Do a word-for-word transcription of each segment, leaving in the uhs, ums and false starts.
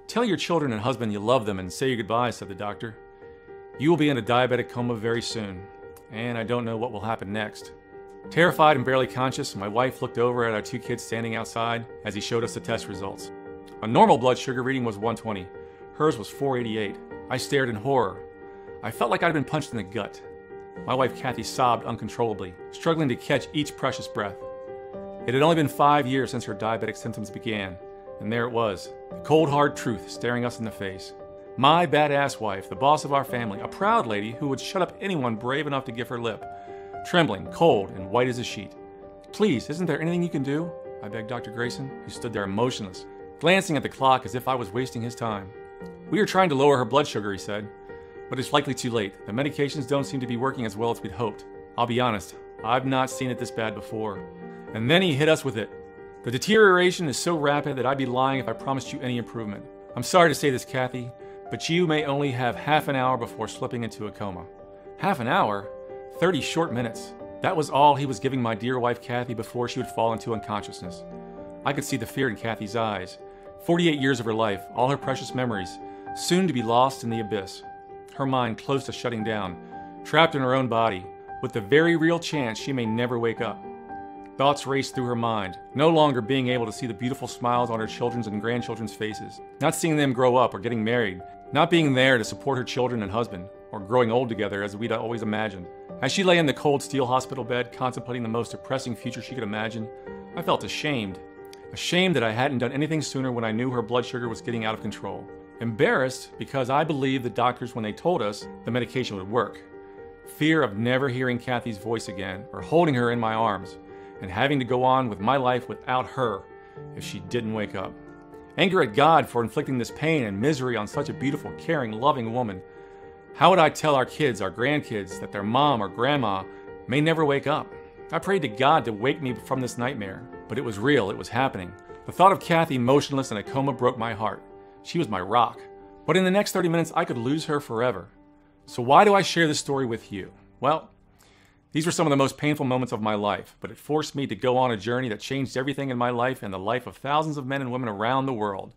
Tell your children and husband you love them and say your goodbyes, said the doctor. You will be in a diabetic coma very soon, and I don't know what will happen next. Terrified and barely conscious, my wife looked over at our two kids standing outside as he showed us the test results. A normal blood sugar reading was one twenty. Hers was four eighty-eight. I stared in horror. I felt like I'd been punched in the gut. My wife Kathy sobbed uncontrollably, struggling to catch each precious breath. It had only been five years since her diabetic symptoms began, and there it was, the cold hard truth staring us in the face. My badass wife, the boss of our family, a proud lady who would shut up anyone brave enough to give her lip, trembling, cold, and white as a sheet. Please, isn't there anything you can do? I begged Doctor Grayson, who stood there motionless, glancing at the clock as if I was wasting his time. We are trying to lower her blood sugar, he said, but it's likely too late. The medications don't seem to be working as well as we'd hoped. I'll be honest, I've not seen it this bad before. And then he hit us with it. The deterioration is so rapid that I'd be lying if I promised you any improvement. I'm sorry to say this, Kathy, but you may only have half an hour before slipping into a coma. Half an hour? thirty short minutes. That was all he was giving my dear wife Kathy before she would fall into unconsciousness. I could see the fear in Kathy's eyes. forty-eight years of her life, all her precious memories, soon to be lost in the abyss. Her mind close to shutting down, trapped in her own body, with the very real chance she may never wake up. Thoughts raced through her mind, no longer being able to see the beautiful smiles on her children's and grandchildren's faces, not seeing them grow up or getting married, not being there to support her children and husband, or growing old together as we'd always imagined. As she lay in the cold steel hospital bed, contemplating the most depressing future she could imagine, I felt ashamed. Ashamed that I hadn't done anything sooner when I knew her blood sugar was getting out of control. Embarrassed because I believed the doctors when they told us the medication would work. Fear of never hearing Kathy's voice again, or holding her in my arms, and having to go on with my life without her if she didn't wake up. Anger at God for inflicting this pain and misery on such a beautiful, caring, loving woman. How would I tell our kids, our grandkids, that their mom or grandma may never wake up? I prayed to God to wake me from this nightmare, but it was real, it was happening. The thought of Kathy motionless in a coma broke my heart. She was my rock. But in the next thirty minutes, I could lose her forever. So why do I share this story with you? Well, these were some of the most painful moments of my life, but it forced me to go on a journey that changed everything in my life and the life of thousands of men and women around the world.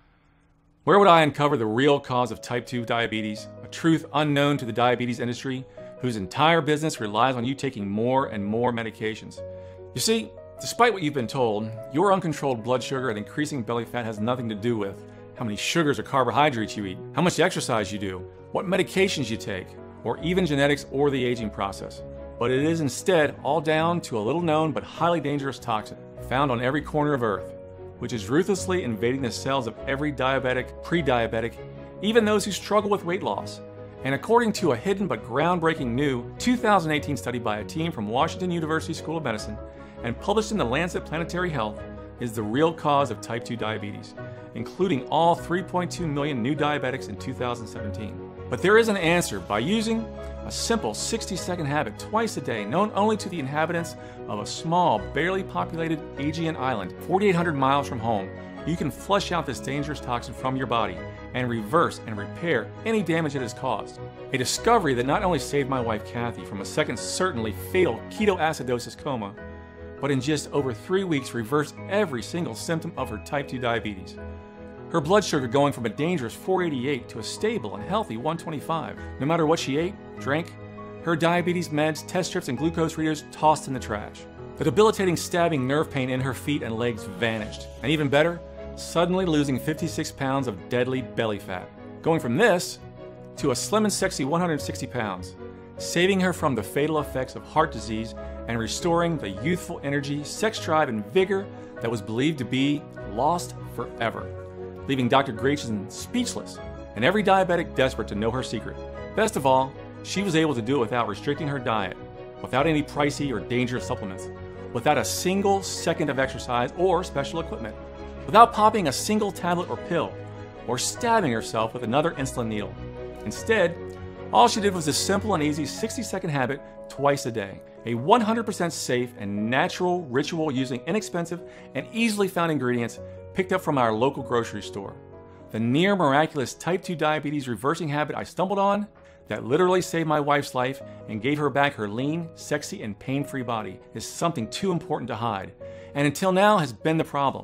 Where would I uncover the real cause of type two diabetes, a truth unknown to the diabetes industry, whose entire business relies on you taking more and more medications? You see, despite what you've been told, your uncontrolled blood sugar and increasing belly fat has nothing to do with how many sugars or carbohydrates you eat, how much exercise you do, what medications you take, or even genetics or the aging process. But it is instead all down to a little known but highly dangerous toxin found on every corner of Earth, which is ruthlessly invading the cells of every diabetic, pre-diabetic, even those who struggle with weight loss. And according to a hidden but groundbreaking new two thousand eighteen study by a team from Washington University School of Medicine and published in the Lancet Planetary Health, is the real cause of type two diabetes, including all three point two million new diabetics in two thousand seventeen. But there is an answer by using a simple sixty second habit twice a day, known only to the inhabitants of a small, barely populated Aegean island, forty-eight hundred miles from home. You can flush out this dangerous toxin from your body and reverse and repair any damage it has caused. A discovery that not only saved my wife Kathy from a second certainly fatal ketoacidosis coma, but in just over three weeks reversed every single symptom of her type two diabetes. Her blood sugar going from a dangerous four eighty-eight to a stable and healthy one twenty-five. No matter what she ate, drank, her diabetes meds, test strips, and glucose readers tossed in the trash. The debilitating stabbing nerve pain in her feet and legs vanished. And even better, suddenly losing fifty-six pounds of deadly belly fat. Going from this to a slim and sexy one hundred sixty pounds, saving her from the fatal effects of heart disease and restoring the youthful energy, sex drive, and vigor that was believed to be lost forever, leaving Doctor Grayson speechless and every diabetic desperate to know her secret. Best of all, she was able to do it without restricting her diet, without any pricey or dangerous supplements, without a single second of exercise or special equipment, without popping a single tablet or pill, or stabbing herself with another insulin needle. Instead, all she did was a simple and easy sixty second habit twice a day, a one hundred percent safe and natural ritual using inexpensive and easily found ingredients picked up from our local grocery store. The near miraculous type two diabetes reversing habit I stumbled on that literally saved my wife's life and gave her back her lean, sexy, and pain-free body is something too important to hide, and until now has been the problem.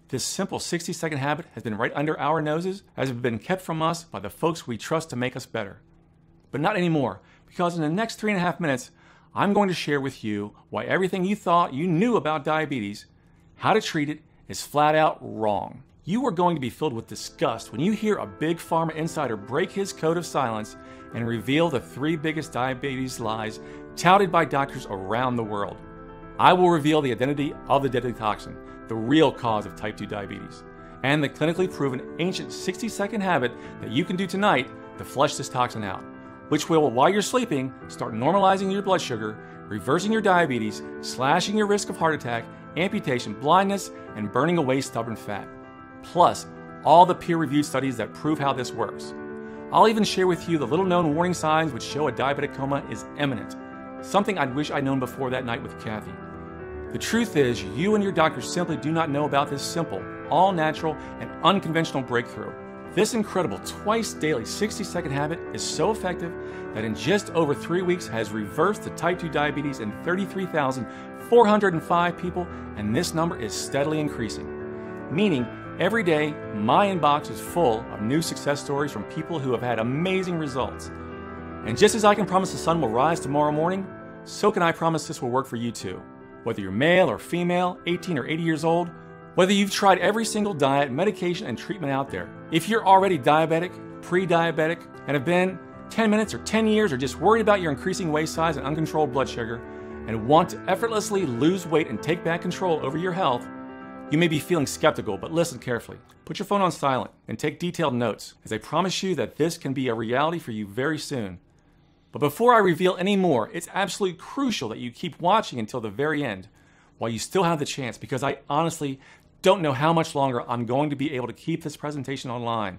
This simple sixty second habit has been right under our noses, as it's been kept from us by the folks we trust to make us better. But not anymore, because in the next three and a half minutes, I'm going to share with you why everything you thought you knew about diabetes, how to treat it, is flat out wrong. You are going to be filled with disgust when you hear a big pharma insider break his code of silence and reveal the three biggest diabetes lies touted by doctors around the world. I will reveal the identity of the deadly toxin, the real cause of type two diabetes, and the clinically proven ancient sixty second habit that you can do tonight to flush this toxin out, which will, while you're sleeping, start normalizing your blood sugar, reversing your diabetes, slashing your risk of heart attack, amputation, blindness, and burning away stubborn fat. Plus, all the peer-reviewed studies that prove how this works. I'll even share with you the little-known warning signs which show a diabetic coma is imminent, something I'd wish I'd known before that night with Kathy. The truth is, you and your doctor simply do not know about this simple, all-natural, and unconventional breakthrough. This incredible twice-daily sixty second habit is so effective that in just over three weeks has reversed the type two diabetes in thirty-three thousand four hundred five people, and this number is steadily increasing. Meaning, every day, my inbox is full of new success stories from people who have had amazing results. And just as I can promise the sun will rise tomorrow morning, so can I promise this will work for you too. Whether you're male or female, eighteen or eighty years old, whether you've tried every single diet, medication, and treatment out there, if you're already diabetic, pre-diabetic, and have been ten minutes or ten years or just worried about your increasing waist size and uncontrolled blood sugar, and want to effortlessly lose weight and take back control over your health, you may be feeling skeptical, but listen carefully. Put your phone on silent and take detailed notes, as I promise you that this can be a reality for you very soon. But before I reveal any more, it's absolutely crucial that you keep watching until the very end, while you still have the chance, because I honestly don't know how much longer I'm going to be able to keep this presentation online.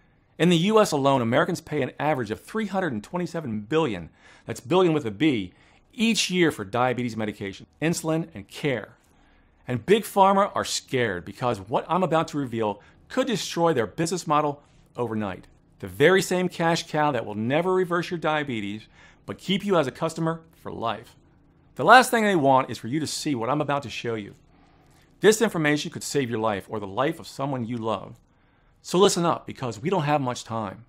In the U S alone, Americans pay an average of three hundred twenty-seven billion dollars, that's billion with a B, each year for diabetes medication, insulin, and care. And Big Pharma are scared because what I'm about to reveal could destroy their business model overnight. The very same cash cow that will never reverse your diabetes, but keep you as a customer for life. The last thing they want is for you to see what I'm about to show you. This information could save your life or the life of someone you love. So listen up, because we don't have much time.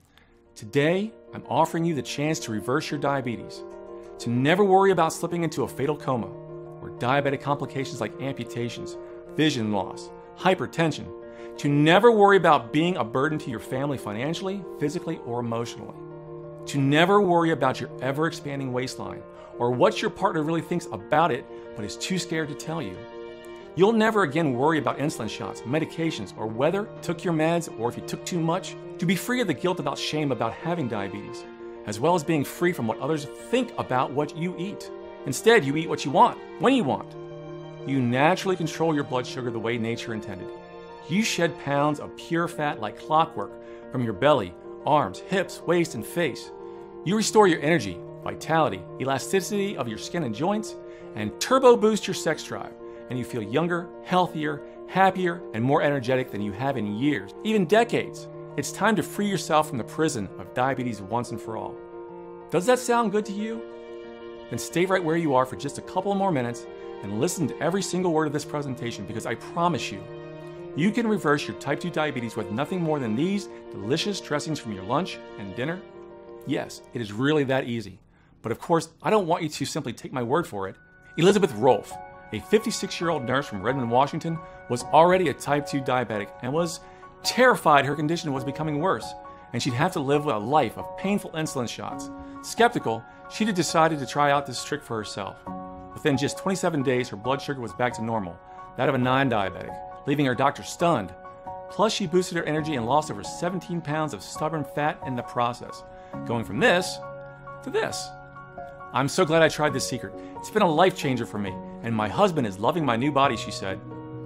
Today, I'm offering you the chance to reverse your diabetes, to never worry about slipping into a fatal coma, or diabetic complications like amputations, vision loss, hypertension, to never worry about being a burden to your family financially, physically, or emotionally, to never worry about your ever-expanding waistline, or what your partner really thinks about it but is too scared to tell you. You'll never again worry about insulin shots, medications, or whether you took your meds or if you took too much, to be free of the guilt about shame about having diabetes, as well as being free from what others think about what you eat. Instead, you eat what you want, when you want. You naturally control your blood sugar the way nature intended. You shed pounds of pure fat like clockwork from your belly, arms, hips, waist, and face. You restore your energy, vitality, elasticity of your skin and joints, and turbo boost your sex drive, and you feel younger, healthier, happier, and more energetic than you have in years, even decades. It's time to free yourself from the prison of diabetes once and for all. Does that sound good to you? Then stay right where you are for just a couple more minutes and listen to every single word of this presentation, because I promise you, you can reverse your type two diabetes with nothing more than these delicious dressings from your lunch and dinner. Yes, it is really that easy. But of course, I don't want you to simply take my word for it. Elizabeth Rolfe, a fifty-six-year-old nurse from Redmond, Washington, was already a type two diabetic and was terrified her condition was becoming worse, and she'd have to live with a life of painful insulin shots. Skeptical, she'd have decided to try out this trick for herself. Within just twenty-seven days, her blood sugar was back to normal, that of a non-diabetic, leaving her doctor stunned. Plus, she boosted her energy and lost over seventeen pounds of stubborn fat in the process, going from this to this. I'm so glad I tried this secret. It's been a life changer for me, and my husband is loving my new body, she said.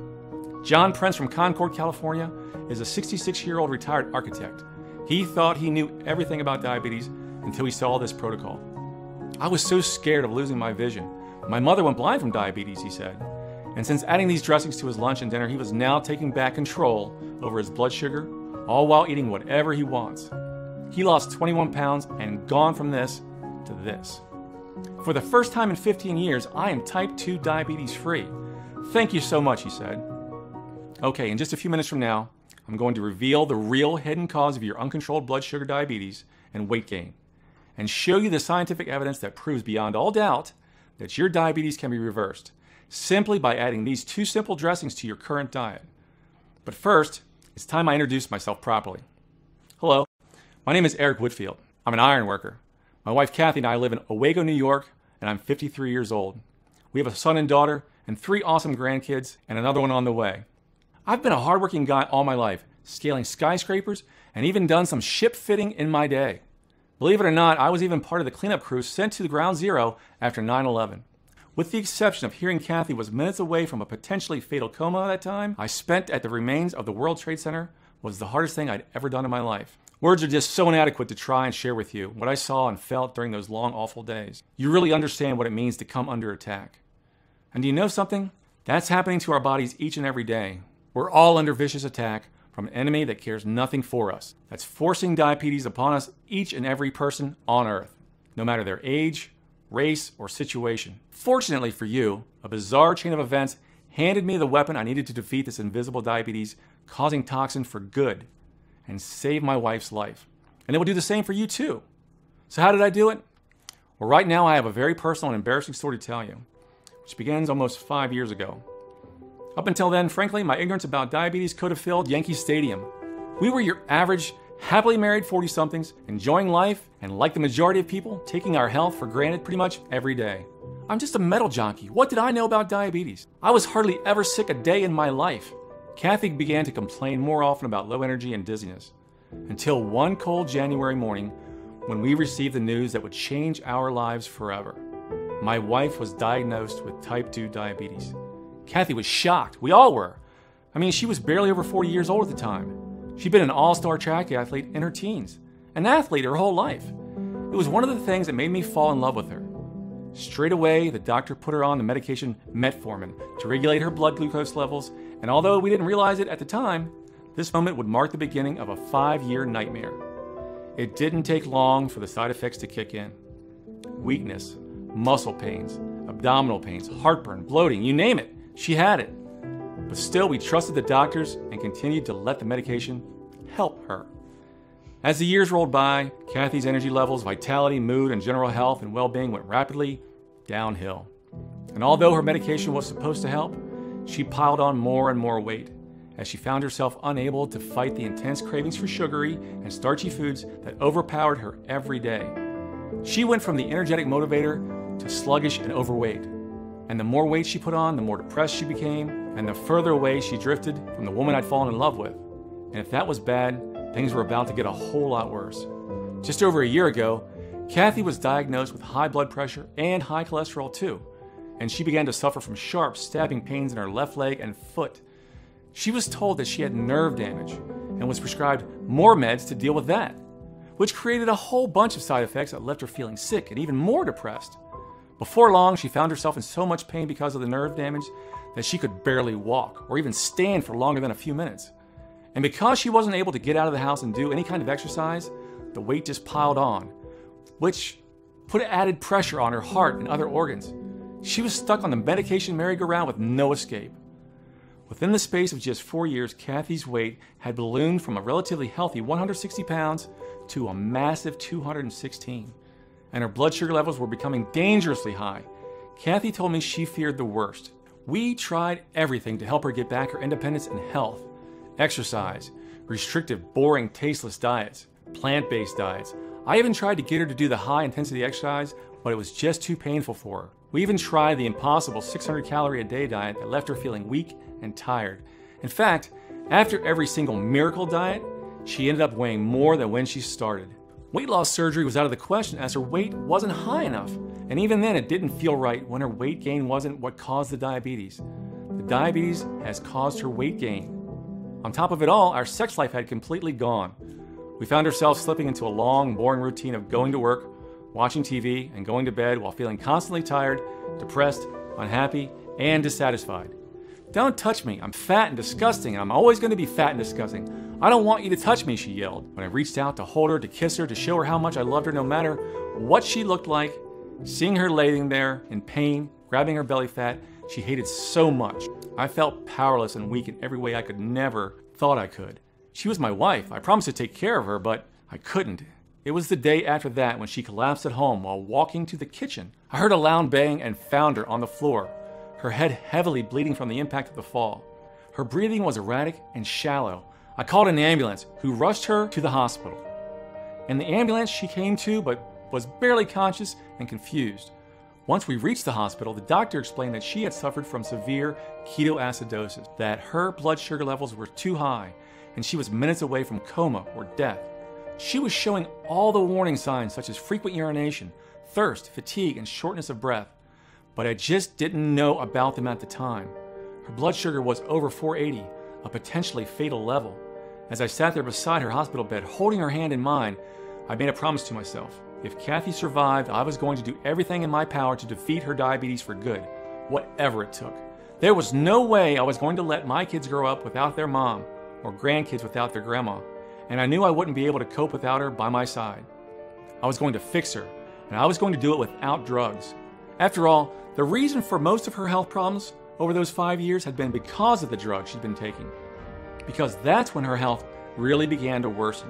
John Prince from Concord, California, is a sixty-six-year-old retired architect. He thought he knew everything about diabetes until he saw this protocol. I was so scared of losing my vision. My mother went blind from diabetes, he said. And since adding these dressings to his lunch and dinner, he was now taking back control over his blood sugar, all while eating whatever he wants. He lost twenty-one pounds and gone from this to this. For the first time in fifteen years, I am type two diabetes free. Thank you so much, he said. Okay, in just a few minutes from now, I'm going to reveal the real hidden cause of your uncontrolled blood sugar diabetes and weight gain, and show you the scientific evidence that proves beyond all doubt that your diabetes can be reversed simply by adding these two simple dressings to your current diet. But first, it's time I introduce myself properly. Hello, my name is Eric Whitfield. I'm an iron worker. My wife Kathy and I live in Owego, New York, and I'm fifty-three years old. We have a son and daughter and three awesome grandkids and another one on the way. I've been a hardworking guy all my life, scaling skyscrapers and even done some ship fitting in my day. Believe it or not, I was even part of the cleanup crew sent to the ground zero after nine eleven. With the exception of hearing Kathy was minutes away from a potentially fatal coma at that time, I spent at the remains of the World Trade Center was the hardest thing I'd ever done in my life. Words are just so inadequate to try and share with you what I saw and felt during those long, awful days. You really understand what it means to come under attack. And do you know something? That's happening to our bodies each and every day. We're all under vicious attack from an enemy that cares nothing for us. That's forcing diabetes upon us, each and every person on Earth, no matter their age, race, or situation. Fortunately for you, a bizarre chain of events handed me the weapon I needed to defeat this invisible diabetes causing toxin for good and save my wife's life. And it will do the same for you too. So how did I do it? Well, right now I have a very personal and embarrassing story to tell you, which begins almost five years ago. Up until then, frankly, my ignorance about diabetes could have filled Yankee Stadium. We were your average, happily married forty-somethings, enjoying life, and like the majority of people, taking our health for granted pretty much every day. I'm just a metal junkie. What did I know about diabetes? I was hardly ever sick a day in my life. Kathy began to complain more often about low energy and dizziness, until one cold January morning when we received the news that would change our lives forever. My wife was diagnosed with type two diabetes. Kathy was shocked. We all were. I mean, she was barely over forty years old at the time. She'd been an all-star track athlete in her teens, an athlete her whole life. It was one of the things that made me fall in love with her. Straight away, the doctor put her on the medication metformin to regulate her blood glucose levels, and although we didn't realize it at the time, this moment would mark the beginning of a five-year nightmare. It didn't take long for the side effects to kick in. Weakness, muscle pains, abdominal pains, heartburn, bloating, you name it. She had it. But still, we trusted the doctors and continued to let the medication help her. As the years rolled by, Kathy's energy levels, vitality, mood, and general health and well-being went rapidly downhill. And although her medication was supposed to help, she piled on more and more weight as she found herself unable to fight the intense cravings for sugary and starchy foods that overpowered her every day. She went from the energetic motivator to sluggish and overweight. And the more weight she put on, the more depressed she became, and the further away she drifted from the woman I'd fallen in love with. And if that was bad, things were about to get a whole lot worse. Just over a year ago, Kathy was diagnosed with high blood pressure and high cholesterol too, and she began to suffer from sharp, stabbing pains in her left leg and foot. She was told that she had nerve damage and was prescribed more meds to deal with that, which created a whole bunch of side effects that left her feeling sick and even more depressed. Before long, she found herself in so much pain because of the nerve damage that she could barely walk or even stand for longer than a few minutes. And because she wasn't able to get out of the house and do any kind of exercise, the weight just piled on, which put added pressure on her heart and other organs. She was stuck on the medication merry-go-round with no escape. Within the space of just four years, Kathy's weight had ballooned from a relatively healthy one hundred sixty pounds to a massive two hundred sixteen. And her blood sugar levels were becoming dangerously high. Kathy told me she feared the worst. We tried everything to help her get back her independence and health. Exercise, restrictive, boring, tasteless diets, plant-based diets. I even tried to get her to do the high-intensity exercise, but it was just too painful for her. We even tried the impossible six hundred calorie a day diet that left her feeling weak and tired. In fact, after every single miracle diet, she ended up weighing more than when she started. Weight loss surgery was out of the question as her weight wasn't high enough. And even then, it didn't feel right when her weight gain wasn't what caused the diabetes. The diabetes has caused her weight gain. On top of it all, our sex life had completely gone. We found ourselves slipping into a long, boring routine of going to work, watching T V, and going to bed while feeling constantly tired, depressed, unhappy, and dissatisfied. "Don't touch me, I'm fat and disgusting, and I'm always going to be fat and disgusting. I don't want you to touch me," she yelled. When I reached out to hold her, to kiss her, to show her how much I loved her no matter what she looked like, seeing her laying there in pain, grabbing her belly fat, she hated so much. I felt powerless and weak in every way I could never thought I could. She was my wife. I promised to take care of her, but I couldn't. It was the day after that when she collapsed at home while walking to the kitchen. I heard a loud bang and found her on the floor, her head heavily bleeding from the impact of the fall. Her breathing was erratic and shallow. I called an ambulance, who rushed her to the hospital. In the ambulance, she came to, but was barely conscious and confused. Once we reached the hospital, the doctor explained that she had suffered from severe ketoacidosis, that her blood sugar levels were too high, and she was minutes away from coma or death. She was showing all the warning signs such as frequent urination, thirst, fatigue, and shortness of breath, but I just didn't know about them at the time. Her blood sugar was over four eighty, a potentially fatal level. As I sat there beside her hospital bed, holding her hand in mine, I made a promise to myself. If Kathy survived, I was going to do everything in my power to defeat her diabetes for good, whatever it took. There was no way I was going to let my kids grow up without their mom, or grandkids without their grandma, and I knew I wouldn't be able to cope without her by my side. I was going to fix her, and I was going to do it without drugs. After all, the reason for most of her health problems over those five years had been because of the drugs she'd been taking, because that's when her health really began to worsen.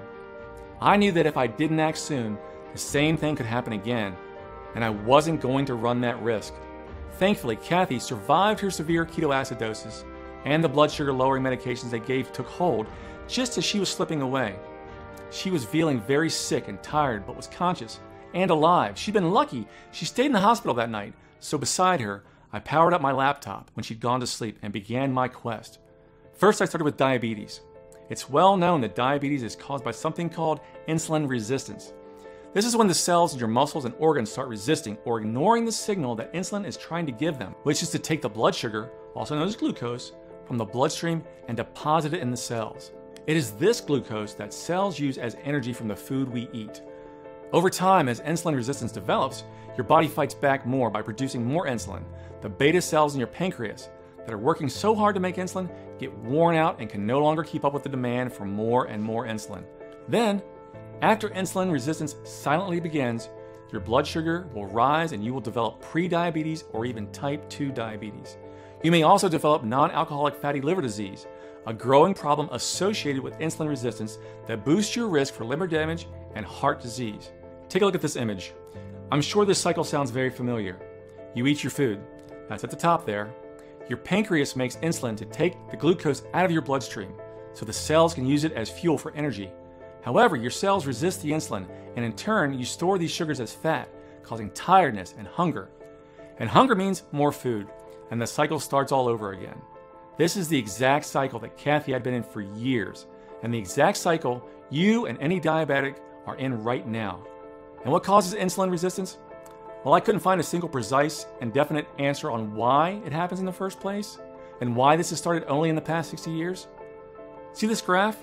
I knew that if I didn't act soon, the same thing could happen again, and I wasn't going to run that risk. Thankfully, Kathy survived her severe ketoacidosis, and the blood sugar lowering medications they gave took hold just as she was slipping away. She was feeling very sick and tired, but was conscious and alive. She'd been lucky. She stayed in the hospital that night, so beside her, I powered up my laptop when she'd gone to sleep and began my quest. First, I started with diabetes. It's well known that diabetes is caused by something called insulin resistance. This is when the cells in your muscles and organs start resisting or ignoring the signal that insulin is trying to give them, which is to take the blood sugar, also known as glucose, from the bloodstream and deposit it in the cells. It is this glucose that cells use as energy from the food we eat. Over time, as insulin resistance develops, your body fights back more by producing more insulin. The beta cells in your pancreas that are working so hard to make insulin get worn out and can no longer keep up with the demand for more and more insulin. Then, after insulin resistance silently begins, your blood sugar will rise and you will develop pre-diabetes or even type two diabetes. You may also develop non-alcoholic fatty liver disease, a growing problem associated with insulin resistance that boosts your risk for liver damage and heart disease. Take a look at this image. I'm sure this cycle sounds very familiar. You eat your food. That's at the top there. Your pancreas makes insulin to take the glucose out of your bloodstream, so the cells can use it as fuel for energy. However, your cells resist the insulin, and in turn, you store these sugars as fat, causing tiredness and hunger. And hunger means more food, and the cycle starts all over again. This is the exact cycle that Kathy had been in for years, and the exact cycle you and any diabetic are in right now. And what causes insulin resistance? Well, I couldn't find a single precise and definite answer on why it happens in the first place, and why this has started only in the past sixty years. See this graph?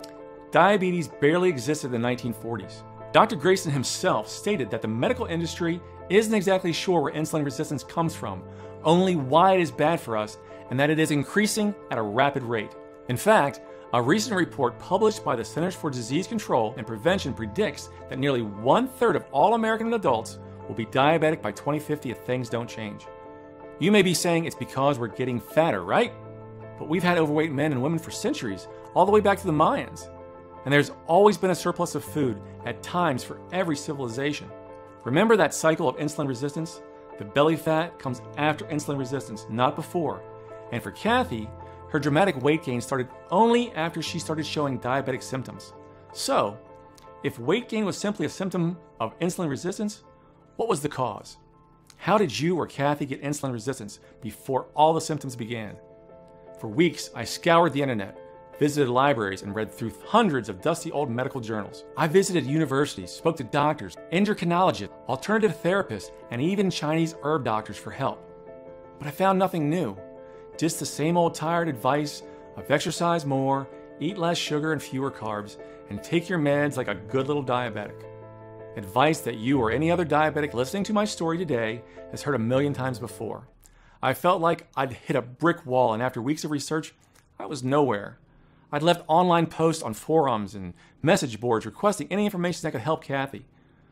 Diabetes barely existed in the nineteen forties. Doctor Grayson himself stated that the medical industry isn't exactly sure where insulin resistance comes from, only why it is bad for us, and that it is increasing at a rapid rate. In fact, a recent report published by the Centers for Disease Control and Prevention predicts that nearly one-third of all American adults will be diabetic by twenty fifty if things don't change. You may be saying it's because we're getting fatter, right? But we've had overweight men and women for centuries, all the way back to the Mayans. And there's always been a surplus of food, at times for every civilization. Remember that cycle of insulin resistance? The belly fat comes after insulin resistance, not before. And for Kathy, her dramatic weight gain started only after she started showing diabetic symptoms. So, if weight gain was simply a symptom of insulin resistance, what was the cause? How did you or Kathy get insulin resistance before all the symptoms began? For weeks, I scoured the internet, visited libraries, and read through hundreds of dusty old medical journals. I visited universities, spoke to doctors, endocrinologists, alternative therapists, and even Chinese herb doctors for help. But I found nothing new. Just the same old tired advice of exercise more, eat less sugar and fewer carbs, and take your meds like a good little diabetic. Advice that you or any other diabetic listening to my story today has heard a million times before. I felt like I'd hit a brick wall, and after weeks of research, I was nowhere. I'd left online posts on forums and message boards requesting any information that could help Kathy.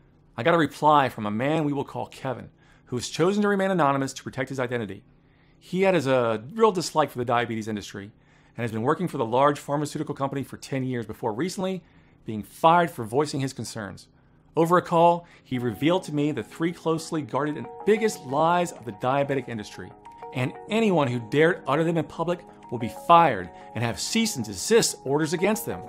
I got a reply from a man we will call Kevin, who has chosen to remain anonymous to protect his identity. He had a real dislike for the diabetes industry and has been working for the large pharmaceutical company for ten years before recently being fired for voicing his concerns. Over a call, he revealed to me the three closely guarded and biggest lies of the diabetic industry, and anyone who dared utter them in public will be fired and have cease and desist orders against them.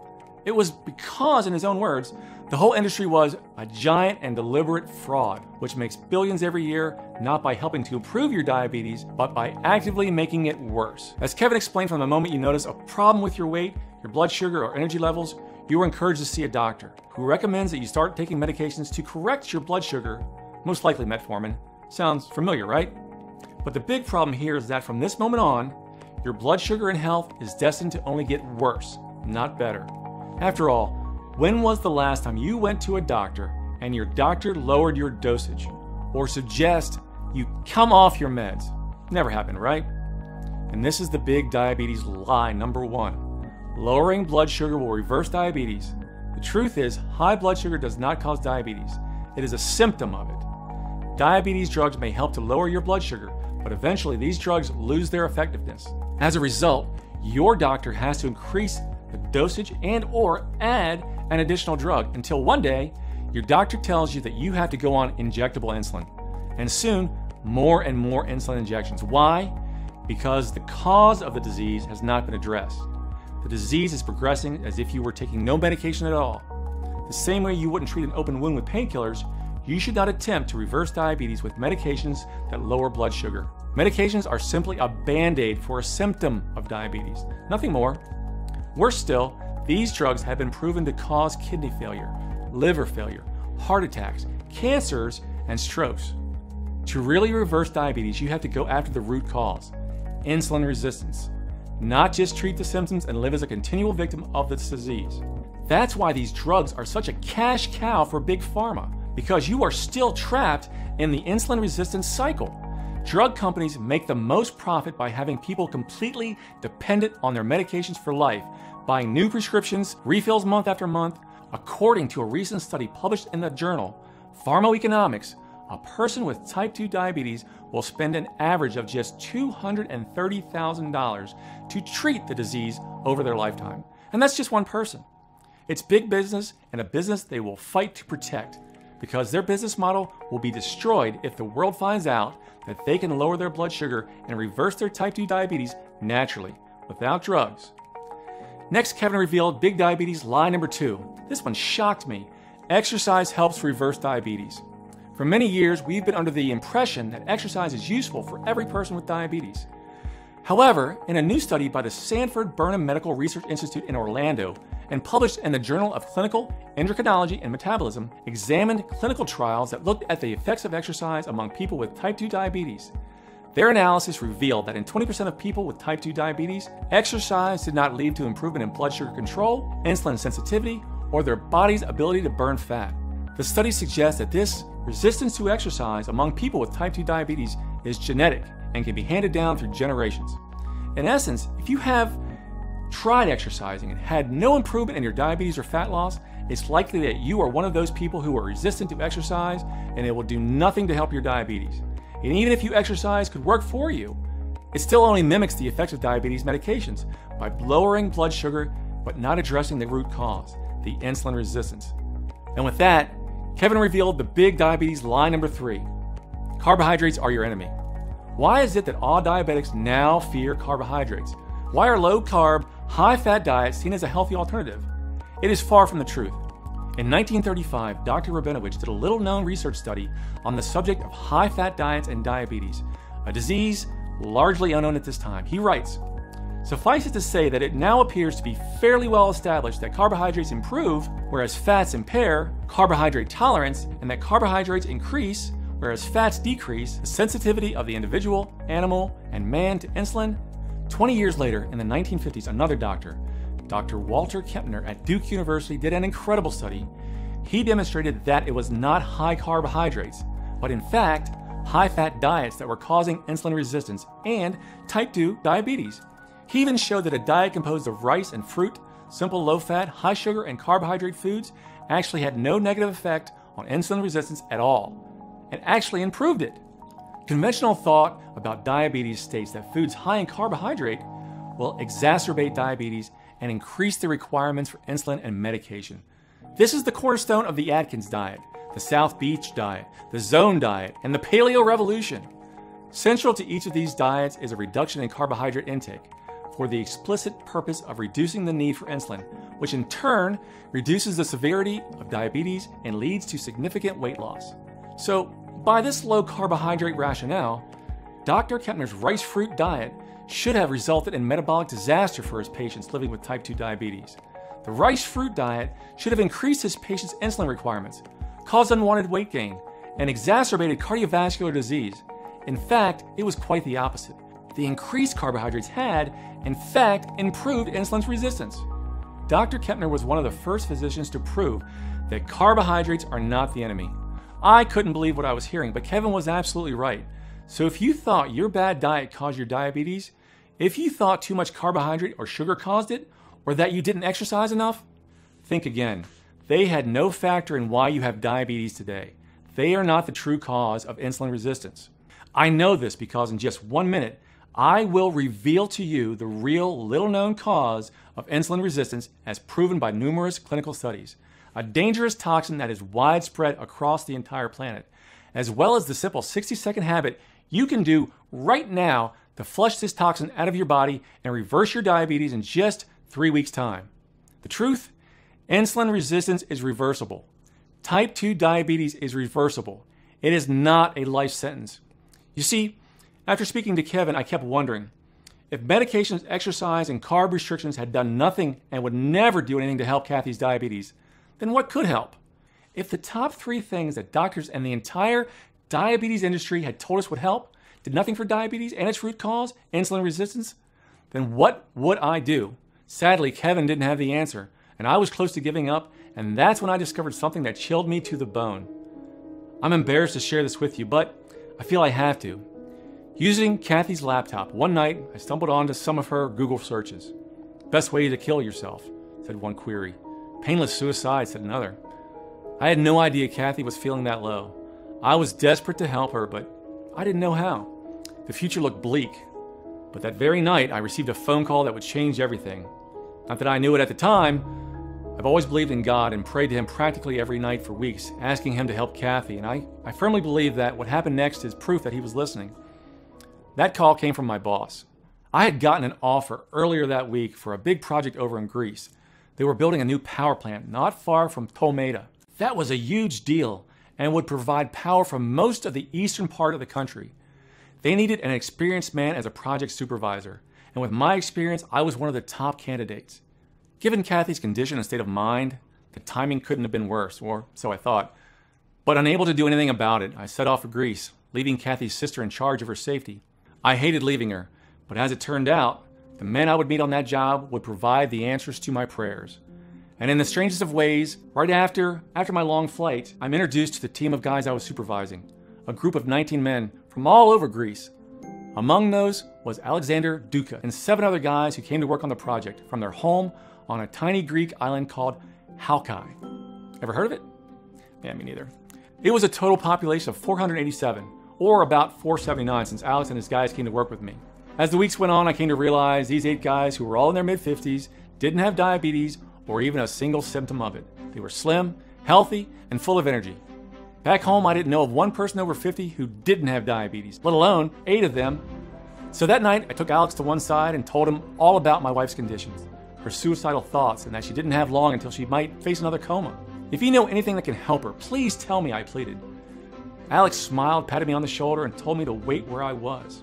It was because, in his own words, the whole industry was a giant and deliberate fraud, which makes billions every year, not by helping to improve your diabetes, but by actively making it worse. As Kevin explained, from the moment you notice a problem with your weight, your blood sugar, or energy levels, you are encouraged to see a doctor who recommends that you start taking medications to correct your blood sugar, most likely metformin. Sounds familiar, right? But the big problem here is that from this moment on, your blood sugar and health is destined to only get worse, not better. After all, when was the last time you went to a doctor and your doctor lowered your dosage or suggest you come off your meds? Never happened, right? And this is the big diabetes lie number one. Lowering blood sugar will reverse diabetes. The truth is, high blood sugar does not cause diabetes. It is a symptom of it. Diabetes drugs may help to lower your blood sugar, but eventually these drugs lose their effectiveness. As a result, your doctor has to increase the dosage and or add an additional drug until one day your doctor tells you that you have to go on injectable insulin, and soon more and more insulin injections. Why? Because the cause of the disease has not been addressed. The disease is progressing as if you were taking no medication at all. The same way you wouldn't treat an open wound with painkillers, you should not attempt to reverse diabetes with medications that lower blood sugar. Medications are simply a band-aid for a symptom of diabetes, nothing more. Worse still, these drugs have been proven to cause kidney failure, liver failure, heart attacks, cancers, and strokes. To really reverse diabetes, you have to go after the root cause, insulin resistance, not just treat the symptoms and live as a continual victim of this disease. That's why these drugs are such a cash cow for Big Pharma, because you are still trapped in the insulin resistance cycle. Drug companies make the most profit by having people completely dependent on their medications for life, buying new prescriptions, refills month after month. According to a recent study published in the journal Pharmacoeconomics, a person with type two diabetes will spend an average of just two hundred thirty thousand dollars to treat the disease over their lifetime. And that's just one person. It's big business, and a business they will fight to protect, because their business model will be destroyed if the world finds out that they can lower their blood sugar and reverse their type two diabetes naturally, without drugs. Next, Kevin revealed big diabetes lie number two. This one shocked me. Exercise helps reverse diabetes. For many years, we've been under the impression that exercise is useful for every person with diabetes. However, in a new study by the Sanford Burnham Medical Research Institute in Orlando and published in the Journal of Clinical Endocrinology and Metabolism, examined clinical trials that looked at the effects of exercise among people with type two diabetes. Their analysis revealed that in twenty percent of people with type two diabetes, exercise did not lead to improvement in blood sugar control, insulin sensitivity, or their body's ability to burn fat. The study suggests that this resistance to exercise among people with type two diabetes is genetic and can be handed down through generations. In essence, if you have tried exercising and had no improvement in your diabetes or fat loss, it's likely that you are one of those people who are resistant to exercise, and it will do nothing to help your diabetes. And even if you exercise could work for you, it still only mimics the effects of diabetes medications by lowering blood sugar but not addressing the root cause, the insulin resistance. And with that, Kevin revealed the big diabetes lie number three. Carbohydrates are your enemy. Why is it that all diabetics now fear carbohydrates? Why are low-carb, high-fat diets seen as a healthy alternative? It is far from the truth. In nineteen thirty-five, Doctor Rabinovich did a little-known research study on the subject of high-fat diets and diabetes, a disease largely unknown at this time. He writes, "Suffice it to say that it now appears to be fairly well established that carbohydrates improve, whereas fats impair carbohydrate tolerance, and that carbohydrates increase, whereas fats decrease the sensitivity of the individual, animal, and man to insulin." twenty years later, in the nineteen fifties, another doctor, Doctor Walter Kempner at Duke University, did an incredible study. He demonstrated that it was not high carbohydrates, but in fact, high-fat diets that were causing insulin resistance and type two diabetes. He even showed that a diet composed of rice and fruit, simple low-fat, high-sugar, and carbohydrate foods actually had no negative effect on insulin resistance at all, and actually improved it. Conventional thought about diabetes states that foods high in carbohydrate will exacerbate diabetes and increase the requirements for insulin and medication. This is the cornerstone of the Atkins diet, the South Beach diet, the Zone diet, and the Paleo Revolution. Central to each of these diets is a reduction in carbohydrate intake for the explicit purpose of reducing the need for insulin, which in turn reduces the severity of diabetes and leads to significant weight loss. So, by this low carbohydrate rationale, Doctor Kempner's rice fruit diet should have resulted in metabolic disaster for his patients living with type two diabetes. The rice fruit diet should have increased his patients' insulin requirements, caused unwanted weight gain, and exacerbated cardiovascular disease. In fact, it was quite the opposite. The increased carbohydrates had, in fact, improved insulin's resistance. Doctor Kempner was one of the first physicians to prove that carbohydrates are not the enemy. I couldn't believe what I was hearing, but Kevin was absolutely right. So if you thought your bad diet caused your diabetes, if you thought too much carbohydrate or sugar caused it, or that you didn't exercise enough, think again. They had no factor in why you have diabetes today. They are not the true cause of insulin resistance. I know this because in just one minute, I will reveal to you the real little-known cause of insulin resistance as proven by numerous clinical studies, a dangerous toxin that is widespread across the entire planet, as well as the simple sixty-second habit you can do right now to flush this toxin out of your body and reverse your diabetes in just three weeks' time. The truth? Insulin resistance is reversible. Type two diabetes is reversible. It is not a life sentence. You see, after speaking to Kevin, I kept wondering, if medications, exercise, and carb restrictions had done nothing and would never do anything to help Kathy's diabetes, then what could help? If the top three things that doctors and the entire diabetes industry had told us would help did nothing for diabetes and its root cause, insulin resistance, then what would I do? Sadly, Kevin didn't have the answer, and I was close to giving up, and that's when I discovered something that chilled me to the bone. I'm embarrassed to share this with you, but I feel I have to. Using Kathy's laptop, one night I stumbled onto some of her Google searches. Best way to kill yourself, said one query. Painless suicide, said another. I had no idea Kathy was feeling that low. I was desperate to help her, but I didn't know how. The future looked bleak. But that very night, I received a phone call that would change everything. Not that I knew it at the time. I've always believed in God and prayed to Him practically every night for weeks, asking Him to help Kathy, and I, I firmly believe that what happened next is proof that He was listening. That call came from my boss. I had gotten an offer earlier that week for a big project over in Greece. They were building a new power plant not far from Tolmeda. That was a huge deal and would provide power for most of the eastern part of the country. They needed an experienced man as a project supervisor, and with my experience, I was one of the top candidates. Given Kathy's condition and state of mind, the timing couldn't have been worse, or so I thought. But unable to do anything about it, I set off for Greece, leaving Kathy's sister in charge of her safety. I hated leaving her, but as it turned out, the men I would meet on that job would provide the answers to my prayers. And in the strangest of ways, right after, after my long flight, I'm introduced to the team of guys I was supervising, a group of nineteen men from all over Greece. Among those was Alexander Duka and seven other guys who came to work on the project from their home on a tiny Greek island called Halkai. Ever heard of it? Yeah, me neither. It was a total population of four hundred eighty-seven, or about four seventy-nine since Alex and his guys came to work with me. As the weeks went on, I came to realize these eight guys, who were all in their mid-fifties, didn't have diabetes or even a single symptom of it. They were slim, healthy, and full of energy. Back home, I didn't know of one person over fifty who didn't have diabetes, let alone eight of them. So that night, I took Alex to one side and told him all about my wife's conditions, her suicidal thoughts, and that she didn't have long until she might face another coma. If you know anything that can help her, please tell me, I pleaded. Alex smiled, patted me on the shoulder, and told me to wait where I was.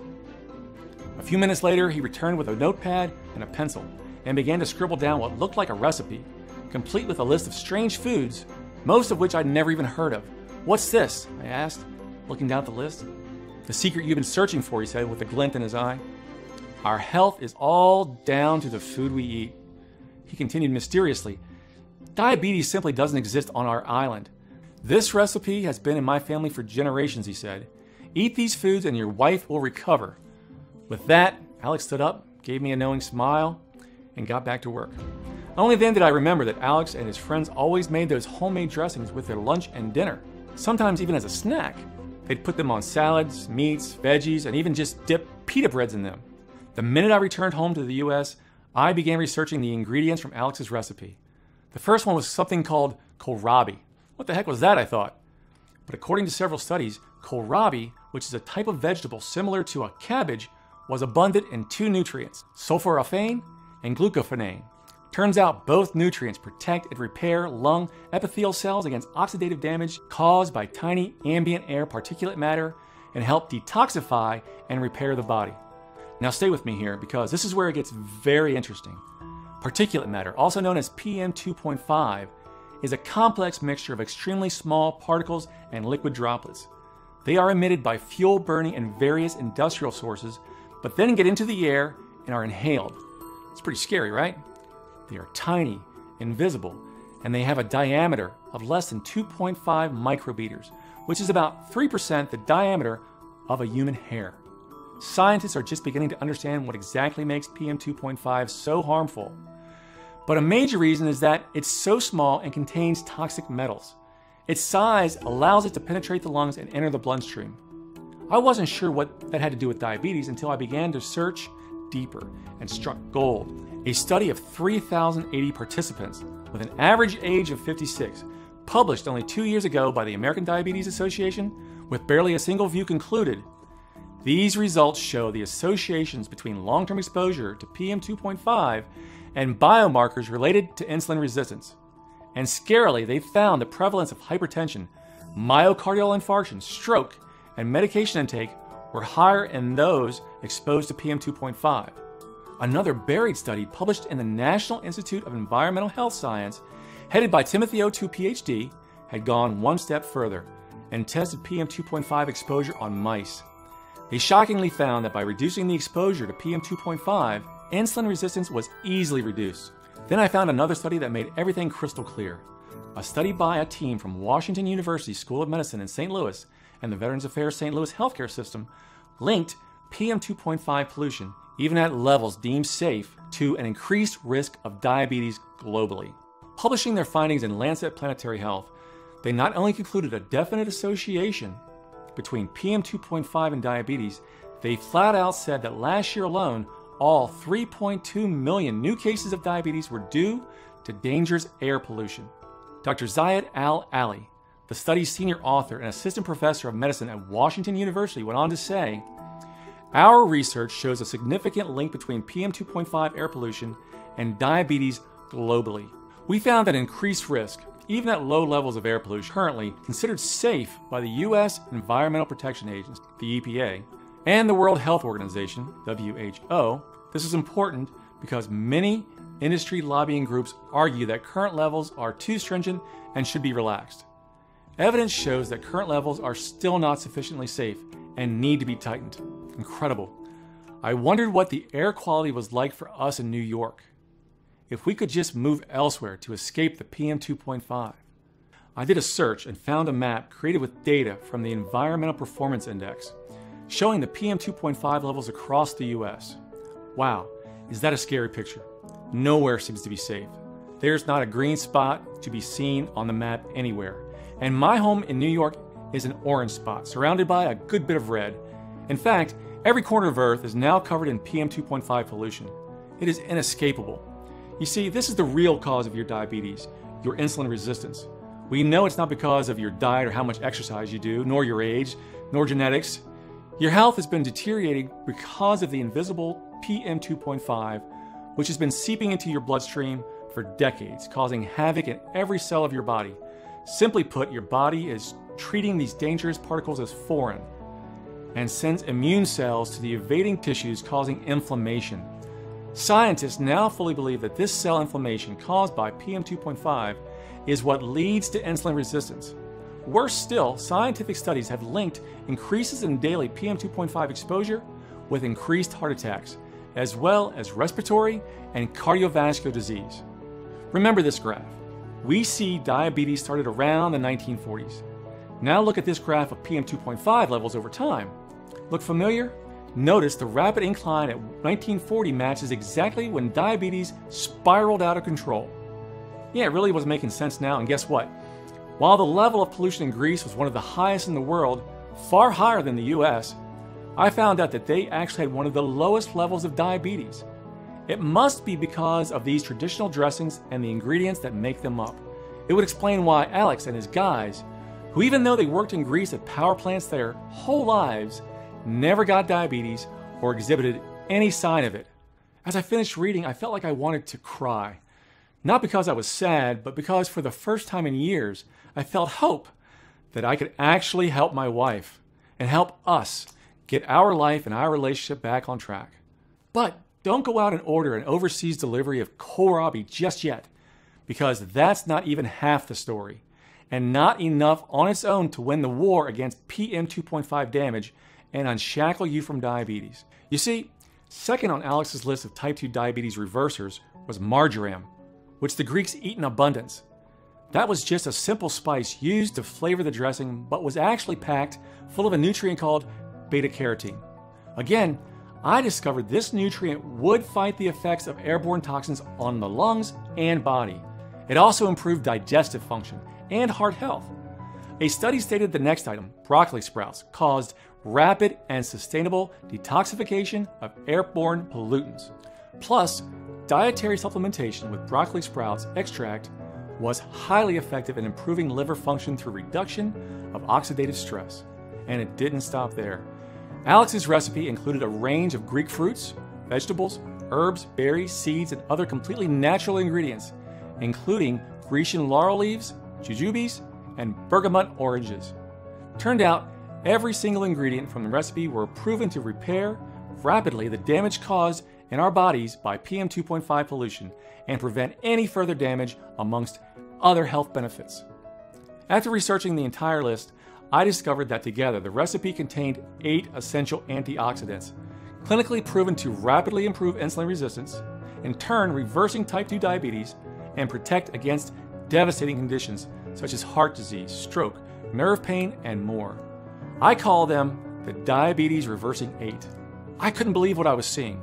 A few minutes later, he returned with a notepad and a pencil and began to scribble down what looked like a recipe, complete with a list of strange foods, most of which I'd never even heard of. What's this? I asked, looking down at the list. The secret you've been searching for, he said with a glint in his eye. Our health is all down to the food we eat. He continued mysteriously. Diabetes simply doesn't exist on our island. This recipe has been in my family for generations, he said. Eat these foods and your wife will recover. With that, Alex stood up, gave me a knowing smile, and got back to work. Only then did I remember that Alex and his friends always made those homemade dressings with their lunch and dinner, sometimes even as a snack. They'd put them on salads, meats, veggies, and even just dip pita breads in them. The minute I returned home to the U S, I began researching the ingredients from Alex's recipe. The first one was something called kohlrabi. What the heck was that, I thought? But according to several studies, kohlrabi, which is a type of vegetable similar to a cabbage, was abundant in two nutrients, sulforaphane and glucophane. Turns out both nutrients protect and repair lung epithelial cells against oxidative damage caused by tiny ambient air particulate matter and help detoxify and repair the body. Now stay with me here because this is where it gets very interesting. Particulate matter, also known as P M two point five, is a complex mixture of extremely small particles and liquid droplets. They are emitted by fuel burning and various industrial sources, but then get into the air and are inhaled. It's pretty scary, right? They are tiny, invisible, and they have a diameter of less than two point five micrometers, which is about three percent the diameter of a human hair. Scientists are just beginning to understand what exactly makes P M two point five so harmful. But a major reason is that it's so small and contains toxic metals. Its size allows it to penetrate the lungs and enter the bloodstream. I wasn't sure what that had to do with diabetes until I began to search deeper and struck gold. A study of three thousand eighty participants with an average age of fifty-six, published only two years ago by the American Diabetes Association, with barely a single view, concluded these results show the associations between long-term exposure to P M two point five and biomarkers related to insulin resistance. And scarily, they found the prevalence of hypertension, myocardial infarction, stroke, and medication intake were higher in those exposed to P M two point five. Another buried study published in the National Institute of Environmental Health Science, headed by Timothy O'Toole, P H D, had gone one step further and tested P M two point five exposure on mice. They shockingly found that by reducing the exposure to P M two point five, insulin resistance was easily reduced. Then I found another study that made everything crystal clear. A study by a team from Washington University School of Medicine in Saint Louis and the Veterans Affairs Saint Louis healthcare system linked P M two point five pollution, even at levels deemed safe, to an increased risk of diabetes globally. Publishing their findings in Lancet Planetary Health, they not only concluded a definite association between P M two point five and diabetes, they flat out said that last year alone, all three point two million new cases of diabetes were due to dangerous air pollution. Doctor Zayed Al-Ali, the study's senior author and assistant professor of medicine at Washington University, went on to say, "Our research shows a significant link between P M two point five air pollution and diabetes globally. We found that increased risk, even at low levels of air pollution currently considered safe by the U S Environmental Protection Agency, the E P A, and the World Health Organization, W H O. This is important because many industry lobbying groups argue that current levels are too stringent and should be relaxed. Evidence shows that current levels are still not sufficiently safe and need to be tightened." Incredible. I wondered what the air quality was like for us in New York. If we could just move elsewhere to escape the P M two point five. I did a search and found a map created with data from the Environmental Performance Index, showing the P M two point five levels across the U S. Wow, is that a scary picture? Nowhere seems to be safe. There's not a green spot to be seen on the map anywhere. And my home in New York is an orange spot, surrounded by a good bit of red. In fact, every corner of Earth is now covered in P M two point five pollution. It is inescapable. You see, this is the real cause of your diabetes, your insulin resistance. We know it's not because of your diet or how much exercise you do, nor your age, nor genetics. Your health has been deteriorating because of the invisible P M two point five, which has been seeping into your bloodstream for decades, causing havoc in every cell of your body. Simply put, your body is treating these dangerous particles as foreign and sends immune cells to the evading tissues, causing inflammation. Scientists now fully believe that this cell inflammation caused by P M two point five is what leads to insulin resistance. Worse still, scientific studies have linked increases in daily P M two point five exposure with increased heart attacks, as well as respiratory and cardiovascular disease. Remember this graph. We see diabetes started around the nineteen forties. Now look at this graph of P M two point five levels over time. Look familiar? Notice the rapid incline at nineteen forty matches exactly when diabetes spiraled out of control. Yeah, it really was making sense now, and guess what? While the level of pollution in Greece was one of the highest in the world, far higher than the U S, I found out that they actually had one of the lowest levels of diabetes. It must be because of these traditional dressings and the ingredients that make them up. It would explain why Alex and his guys, who even though they worked in Greece at power plants their whole lives, never got diabetes or exhibited any sign of it. As I finished reading, I felt like I wanted to cry. Not because I was sad, but because for the first time in years, I felt hope that I could actually help my wife and help us get our life and our relationship back on track. But don't go out and order an overseas delivery of kohlrabi just yet, because that's not even half the story, and not enough on its own to win the war against P M two point five damage and unshackle you from diabetes. You see, second on Alex's list of type two diabetes reversers was marjoram, which the Greeks eat in abundance. That was just a simple spice used to flavor the dressing, but was actually packed full of a nutrient called beta-carotene. Again, I discovered this nutrient would fight the effects of airborne toxins on the lungs and body. It also improved digestive function and heart health. A study stated the next item, broccoli sprouts, caused rapid and sustainable detoxification of airborne pollutants. Plus, dietary supplementation with broccoli sprouts extract was highly effective in improving liver function through reduction of oxidative stress. And it didn't stop there. Alex's recipe included a range of Greek fruits, vegetables, herbs, berries, seeds, and other completely natural ingredients, including Grecian laurel leaves, jujubes, and bergamot oranges. Turned out, every single ingredient from the recipe were proven to repair rapidly the damage caused in our bodies by P M two point five pollution and prevent any further damage, amongst other health benefits. After researching the entire list, I discovered that together the recipe contained eight essential antioxidants, clinically proven to rapidly improve insulin resistance, in turn reversing type two diabetes, and protect against devastating conditions such as heart disease, stroke, nerve pain, and more. I call them the Diabetes Reversing Eight. I couldn't believe what I was seeing.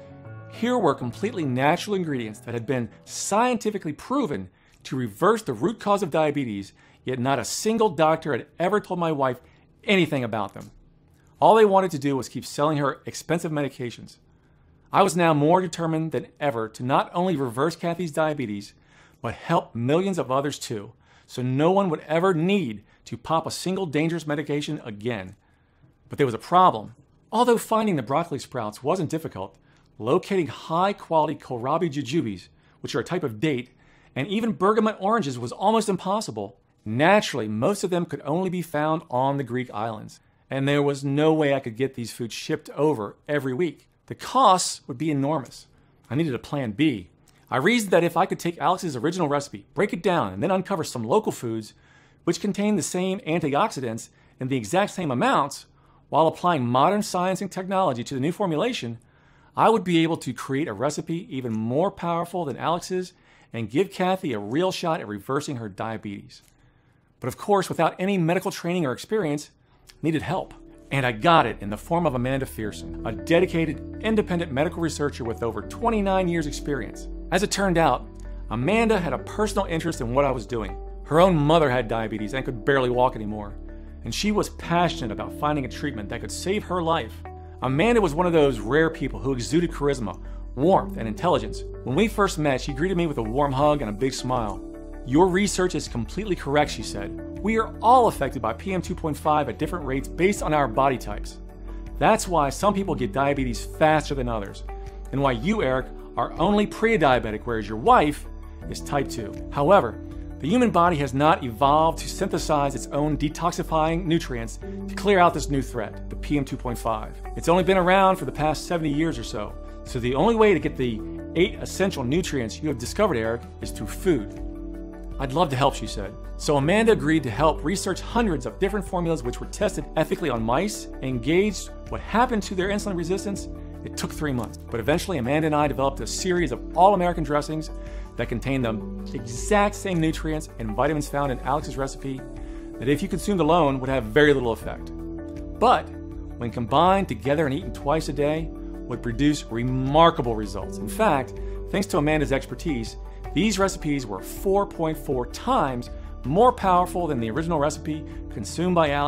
Here were completely natural ingredients that had been scientifically proven to reverse the root cause of diabetes, yet not a single doctor had ever told my wife anything about them. All they wanted to do was keep selling her expensive medications. I was now more determined than ever to not only reverse Kathy's diabetes, but help millions of others too, so no one would ever need to pop a single dangerous medication again. But there was a problem. Although finding the broccoli sprouts wasn't difficult, locating high-quality kohlrabi jujubes, which are a type of date, and even bergamot oranges was almost impossible. Naturally, most of them could only be found on the Greek islands, and there was no way I could get these foods shipped over every week. The costs would be enormous. I needed a plan B. I reasoned that if I could take Alex's original recipe, break it down, and then uncover some local foods which contain the same antioxidants in the exact same amounts, while applying modern science and technology to the new formulation, I would be able to create a recipe even more powerful than Alex's and give Kathy a real shot at reversing her diabetes. But of course, without any medical training or experience, needed help. And I got it in the form of Amanda Fearson, a dedicated, independent medical researcher with over twenty-nine years experience. As it turned out, Amanda had a personal interest in what I was doing. Her own mother had diabetes and could barely walk anymore, and she was passionate about finding a treatment that could save her life. Amanda was one of those rare people who exuded charisma, warmth, and intelligence. When we first met, she greeted me with a warm hug and a big smile. "Your research is completely correct," she said. "We are all affected by P M two point five at different rates based on our body types. That's why some people get diabetes faster than others, and why you, Eric, are only pre-diabetic, whereas your wife is type two. However, the human body has not evolved to synthesize its own detoxifying nutrients to clear out this new threat, the P M two point five. It's only been around for the past seventy years or so, so the only way to get the eight essential nutrients you have discovered, Eric, is through food." "I'd love to help," she said. So Amanda agreed to help research hundreds of different formulas which were tested ethically on mice and gauged what happened to their insulin resistance. It took three months, but eventually Amanda and I developed a series of all-American dressings that contained the exact same nutrients and vitamins found in Alex's recipe that if you consumed alone would have very little effect. But when combined together and eaten twice a day, would produce remarkable results. In fact, thanks to Amanda's expertise, these recipes were four point four times more powerful than the original recipe consumed by Alex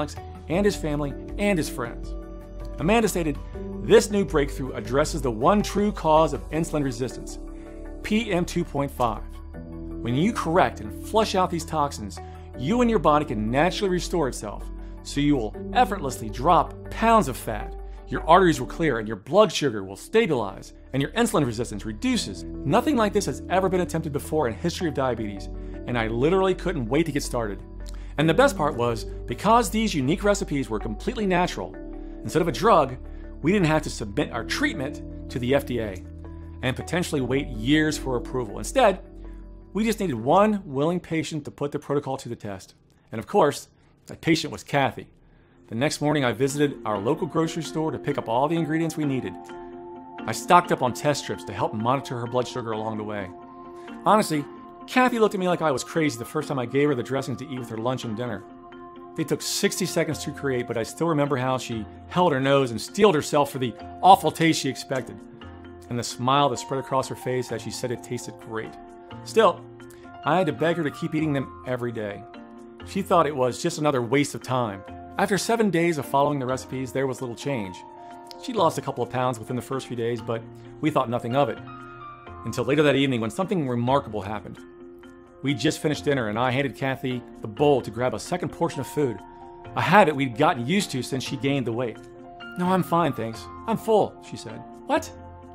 and his family and his friends. Amanda stated, "This new breakthrough addresses the one true cause of insulin resistance, P M two point five. When you correct and flush out these toxins, you and your body can naturally restore itself, so you will effortlessly drop pounds of fat, your arteries will clear, and your blood sugar will stabilize, and your insulin resistance reduces. Nothing like this has ever been attempted before in history of diabetes, and I literally couldn't wait to get started." And the best part was, because these unique recipes were completely natural, instead of a drug, we didn't have to submit our treatment to the F D A and potentially wait years for approval. Instead, we just needed one willing patient to put the protocol to the test. And of course, that patient was Kathy. The next morning, I visited our local grocery store to pick up all the ingredients we needed. I stocked up on test strips to help monitor her blood sugar along the way. Honestly, Kathy looked at me like I was crazy the first time I gave her the dressings to eat with her lunch and dinner. They took sixty seconds to create, but I still remember how she held her nose and steeled herself for the awful taste she expected, and the smile that spread across her face as she said it tasted great. Still, I had to beg her to keep eating them every day. She thought it was just another waste of time. After seven days of following the recipes, there was little change. She'd lost a couple of pounds within the first few days, but we thought nothing of it. Until later that evening when something remarkable happened. We just finished dinner and I handed Kathy the bowl to grab a second portion of food, a habit we'd gotten used to since she gained the weight. "No, I'm fine, thanks. I'm full," she said. "What?"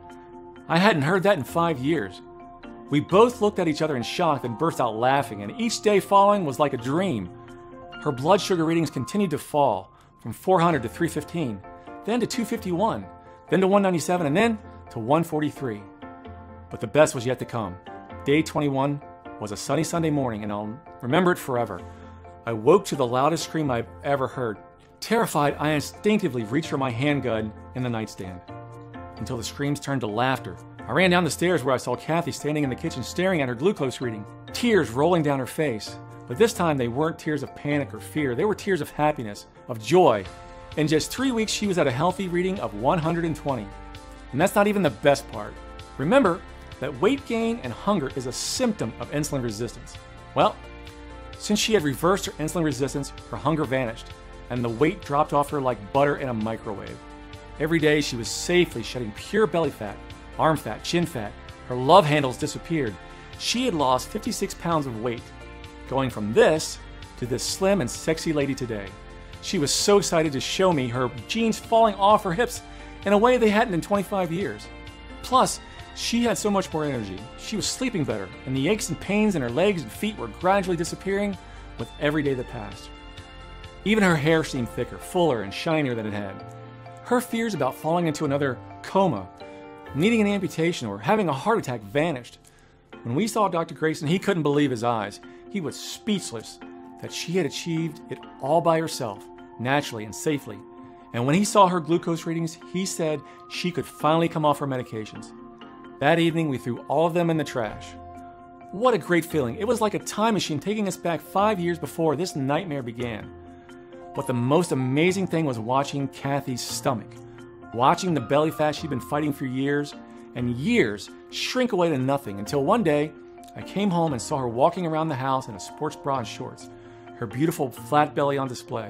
I hadn't heard that in five years. We both looked at each other in shock and burst out laughing, and each day following was like a dream. Her blood sugar readings continued to fall, from four hundred to three fifteen, then to two fifty-one, then to one ninety-seven, and then to one forty-three. But the best was yet to come. Day twenty-one was a sunny Sunday morning, and I'll remember it forever. I woke to the loudest scream I've ever heard. Terrified, I instinctively reached for my handgun in the nightstand, until the screams turned to laughter. I ran down the stairs where I saw Kathy standing in the kitchen staring at her glucose reading, tears rolling down her face. But this time they weren't tears of panic or fear, they were tears of happiness, of joy. In just three weeks she was at a healthy reading of one hundred twenty. And that's not even the best part. Remember that weight gain and hunger is a symptom of insulin resistance. Well, since she had reversed her insulin resistance, her hunger vanished, and the weight dropped off her like butter in a microwave. Every day she was safely shedding pure belly fat, arm fat, chin fat. Her love handles disappeared. She had lost fifty-six pounds of weight, going from this to this slim and sexy lady today. She was so excited to show me her jeans falling off her hips in a way they hadn't in twenty-five years. Plus, she had so much more energy. She was sleeping better, and the aches and pains in her legs and feet were gradually disappearing with every day that passed. Even her hair seemed thicker, fuller, and shinier than it had. Her fears about falling into another coma, needing an amputation, or having a heart attack vanished. When we saw Doctor Grayson, he couldn't believe his eyes. He was speechless that she had achieved it all by herself, naturally and safely. And when he saw her glucose readings, he said she could finally come off her medications. That evening, we threw all of them in the trash. What a great feeling. It was like a time machine taking us back five years before this nightmare began. But the most amazing thing was watching Kathy's stomach, watching the belly fat she'd been fighting for years and years shrink away to nothing, until one day I came home and saw her walking around the house in a sports bra and shorts, her beautiful flat belly on display.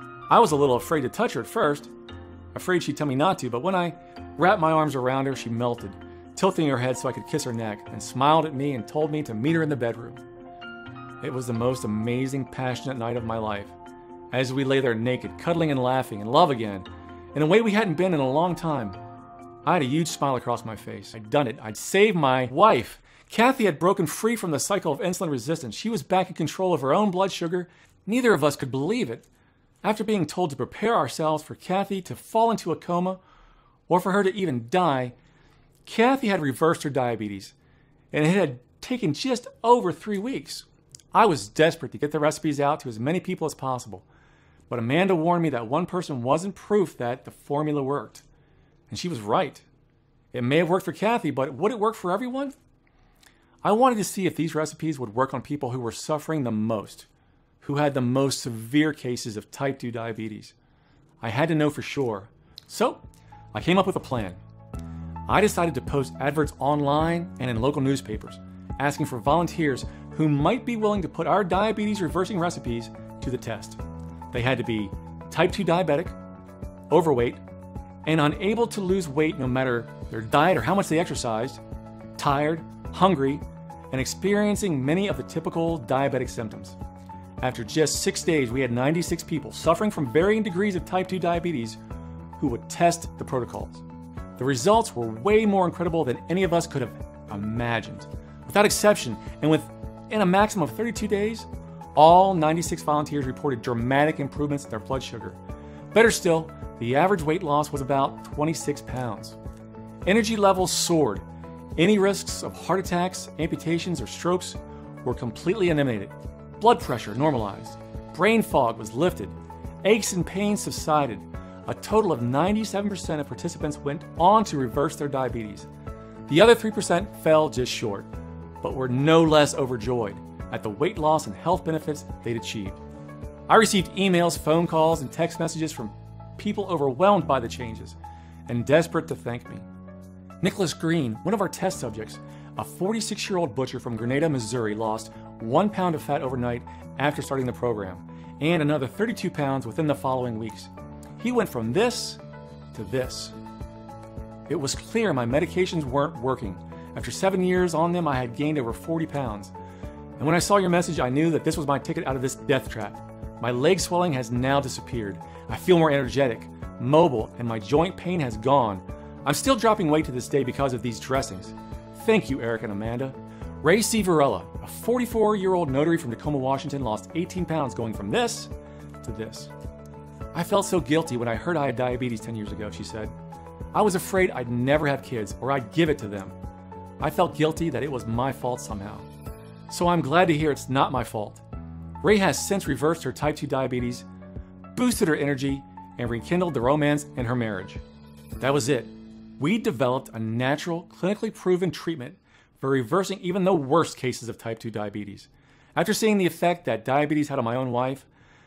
I was a little afraid to touch her at first, afraid she'd tell me not to, but when I wrapped my arms around her, she melted, tilting her head so I could kiss her neck, and smiled at me and told me to meet her in the bedroom. It was the most amazing, passionate night of my life, as we lay there naked, cuddling and laughing, in love again, in a way we hadn't been in a long time. I had a huge smile across my face. I'd done it. I'd saved my wife. Kathy had broken free from the cycle of insulin resistance. She was back in control of her own blood sugar. Neither of us could believe it. After being told to prepare ourselves for Kathy to fall into a coma, or for her to even die, Kathy had reversed her diabetes, and it had taken just over three weeks. I was desperate to get the recipes out to as many people as possible, but Amanda warned me that one person wasn't proof that the formula worked. And she was right. It may have worked for Kathy, but would it work for everyone? I wanted to see if these recipes would work on people who were suffering the most, who had the most severe cases of type two diabetes. I had to know for sure. So, I came up with a plan. I decided to post adverts online and in local newspapers, asking for volunteers who might be willing to put our diabetes reversing recipes to the test. They had to be type two diabetic, overweight, and unable to lose weight no matter their diet or how much they exercised, tired, hungry, and experiencing many of the typical diabetic symptoms. After just six days, we had ninety-six people suffering from varying degrees of type two diabetes who would test the protocols. The results were way more incredible than any of us could have imagined. Without exception, and within a maximum of thirty-two days, all ninety-six volunteers reported dramatic improvements in their blood sugar. Better still, the average weight loss was about twenty-six pounds. Energy levels soared. Any risks of heart attacks, amputations, or strokes were completely eliminated. Blood pressure normalized. Brain fog was lifted. Aches and pains subsided. A total of ninety-seven percent of participants went on to reverse their diabetes. The other three percent fell just short, but were no less overjoyed at the weight loss and health benefits they'd achieved. I received emails, phone calls, and text messages from people overwhelmed by the changes and desperate to thank me. Nicholas Green, one of our test subjects, a forty-six-year-old butcher from Grenada, Missouri, lost one pound of fat overnight after starting the program, and another thirty-two pounds within the following weeks. He went from this to this. It was clear my medications weren't working. After seven years on them, I had gained over forty pounds. And when I saw your message, I knew that this was my ticket out of this death trap. My leg swelling has now disappeared. I feel more energetic, mobile, and my joint pain has gone. I'm still dropping weight to this day because of these dressings. Thank you, Eric and Amanda. Ray C. Varela, a forty-four-year-old notary from Tacoma, Washington, lost eighteen pounds going from this to this. I felt so guilty when I heard I had diabetes ten years ago, she said. I was afraid I'd never have kids or I'd give it to them. I felt guilty that it was my fault somehow. So I'm glad to hear it's not my fault. Ray has since reversed her type two diabetes, boosted her energy, and rekindled the romance in her marriage. That was it. We developed a natural, clinically proven treatment for reversing even the worst cases of type two diabetes. After seeing the effect that diabetes had on my own wife,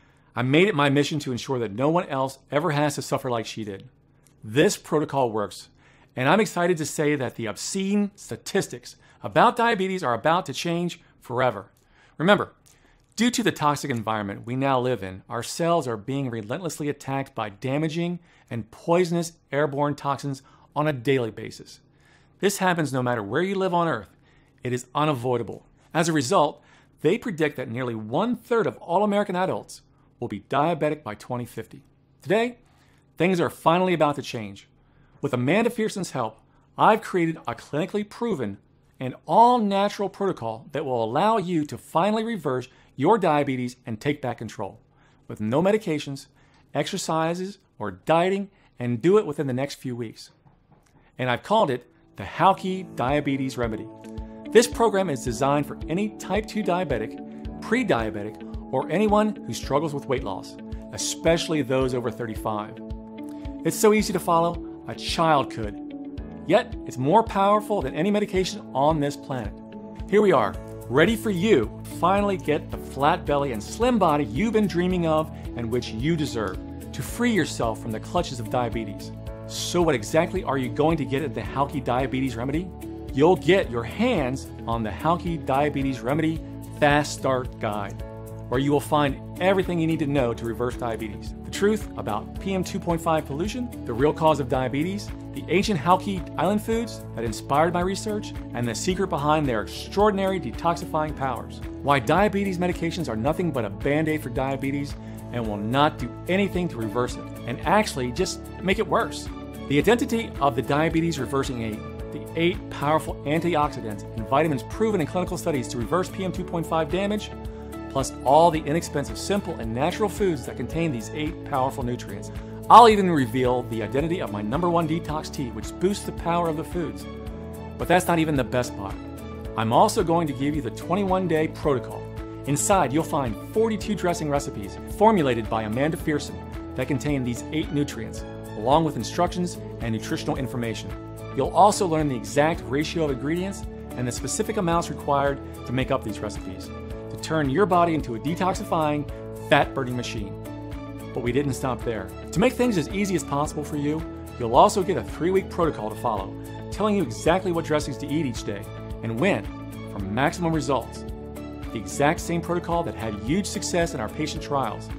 I made it my mission to ensure that no one else ever has to suffer like she did. This protocol works, and I'm excited to say that the obscene statistics about diabetes are about to change forever. Remember, due to the toxic environment we now live in, our cells are being relentlessly attacked by damaging and poisonous airborne toxins on a daily basis. This happens no matter where you live on Earth. It is unavoidable. As a result, they predict that nearly one-third of all American adults will be diabetic by twenty fifty. Today, things are finally about to change. With Amanda Fearson's help, I've created a clinically proven and all-natural protocol that will allow you to finally reverse your diabetes and take back control, with no medications, exercises, or dieting, and do it within the next few weeks. And I've called it the Halki Diabetes Remedy. This program is designed for any type two diabetic, pre-diabetic, or anyone who struggles with weight loss, especially those over thirty-five. It's so easy to follow, a child could. Yet, it's more powerful than any medication on this planet. Here we are, ready for you to finally get the flat belly and slim body you've been dreaming of and which you deserve, to free yourself from the clutches of diabetes. So what exactly are you going to get at the Halki Diabetes Remedy? You'll get your hands on the Halki Diabetes Remedy Fast Start Guide, where you will find everything you need to know to reverse diabetes. The truth about P M two point five pollution, the real cause of diabetes, the ancient Halki island foods that inspired my research, and the secret behind their extraordinary detoxifying powers. Why diabetes medications are nothing but a band-aid for diabetes and will not do anything to reverse it, and actually just make it worse. The identity of the Diabetes Reversing Eight, the eight powerful antioxidants and vitamins proven in clinical studies to reverse P M two point five damage, plus all the inexpensive, simple, and natural foods that contain these eight powerful nutrients. I'll even reveal the identity of my number one detox tea, which boosts the power of the foods. But that's not even the best part. I'm also going to give you the twenty-one day protocol. Inside, you'll find forty-two dressing recipes formulated by Amanda Fearson that contain these eight nutrients, along with instructions and nutritional information. You'll also learn the exact ratio of ingredients and the specific amounts required to make up these recipes, to turn your body into a detoxifying, fat-burning machine. But we didn't stop there. To make things as easy as possible for you, you'll also get a three-week protocol to follow, telling you exactly what dressings to eat each day and when for maximum results. The exact same protocol that had huge success in our patient trials.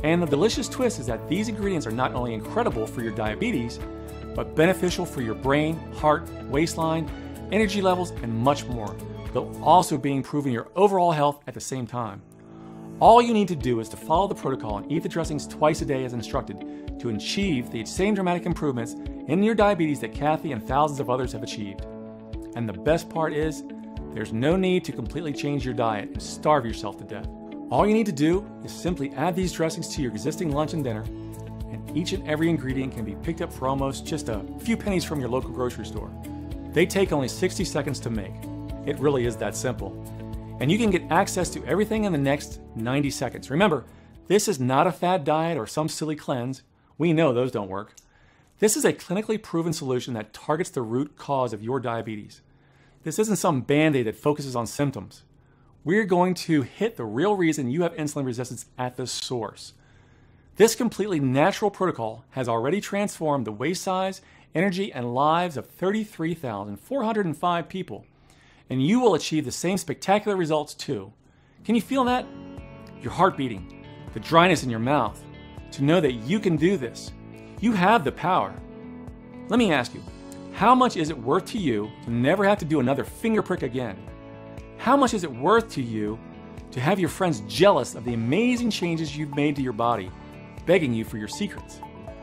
And the delicious twist is that these ingredients are not only incredible for your diabetes, but beneficial for your brain, heart, waistline, energy levels, and much more, though also being proven your overall health at the same time. All you need to do is to follow the protocol and eat the dressings twice a day as instructed to achieve the same dramatic improvements in your diabetes that Kathy and thousands of others have achieved. And the best part is, there's no need to completely change your diet and starve yourself to death. All you need to do is simply add these dressings to your existing lunch and dinner, and each and every ingredient can be picked up for almost just a few pennies from your local grocery store. They take only sixty seconds to make. It really is that simple. And you can get access to everything in the next ninety seconds. Remember, this is not a fad diet or some silly cleanse. We know those don't work. This is a clinically proven solution that targets the root cause of your diabetes. This isn't some band-aid that focuses on symptoms. We're going to hit the real reason you have insulin resistance at the source. This completely natural protocol has already transformed the waist size, energy, and lives of thirty-three thousand four hundred five people. And you will achieve the same spectacular results too. Can you feel that? Your heart beating, the dryness in your mouth, to know that you can do this. You have the power. Let me ask you, how much is it worth to you to never have to do another finger prick again? How much is it worth to you to have your friends jealous of the amazing changes you've made to your body, begging you for your secrets?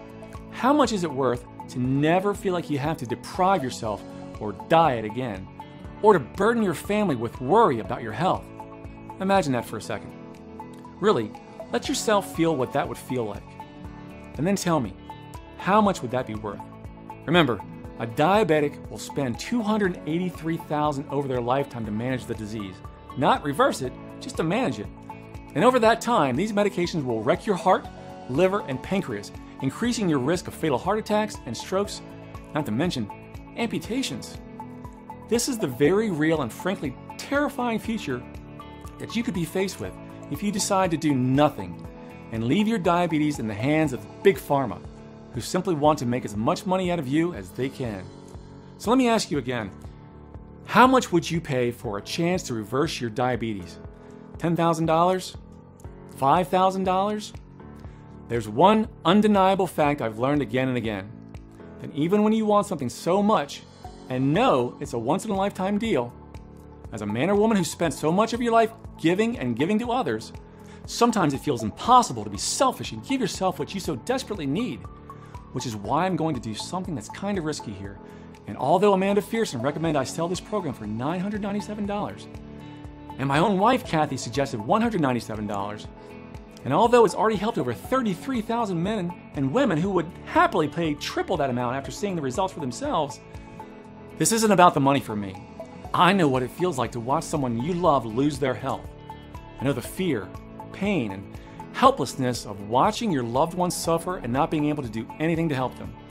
How much is it worth to never feel like you have to deprive yourself or diet again, or to burden your family with worry about your health? Imagine that for a second. Really, let yourself feel what that would feel like. And then tell me, how much would that be worth? Remember, a diabetic will spend two hundred eighty-three thousand dollars over their lifetime to manage the disease. Not reverse it, just to manage it. And over that time, these medications will wreck your heart, liver, and pancreas, increasing your risk of fatal heart attacks and strokes, not to mention amputations. This is the very real and frankly terrifying future that you could be faced with if you decide to do nothing and leave your diabetes in the hands of Big Pharma, who simply want to make as much money out of you as they can. So let me ask you again, how much would you pay for a chance to reverse your diabetes? ten thousand dollars? five thousand dollars? There's one undeniable fact I've learned again and again, that even when you want something so much and know it's a once-in-a-lifetime deal, as a man or woman who spent so much of your life giving and giving to others, sometimes it feels impossible to be selfish and give yourself what you so desperately need. Which is why I'm going to do something that's kind of risky here. And although Amanda Fearson recommended I sell this program for nine hundred ninety-seven dollars, and my own wife Kathy suggested one hundred ninety-seven dollars, and although it's already helped over thirty-three thousand men and women who would happily pay triple that amount after seeing the results for themselves, this isn't about the money for me. I know what it feels like to watch someone you love lose their health. I know the fear, pain, and helplessness of watching your loved ones suffer and not being able to do anything to help them.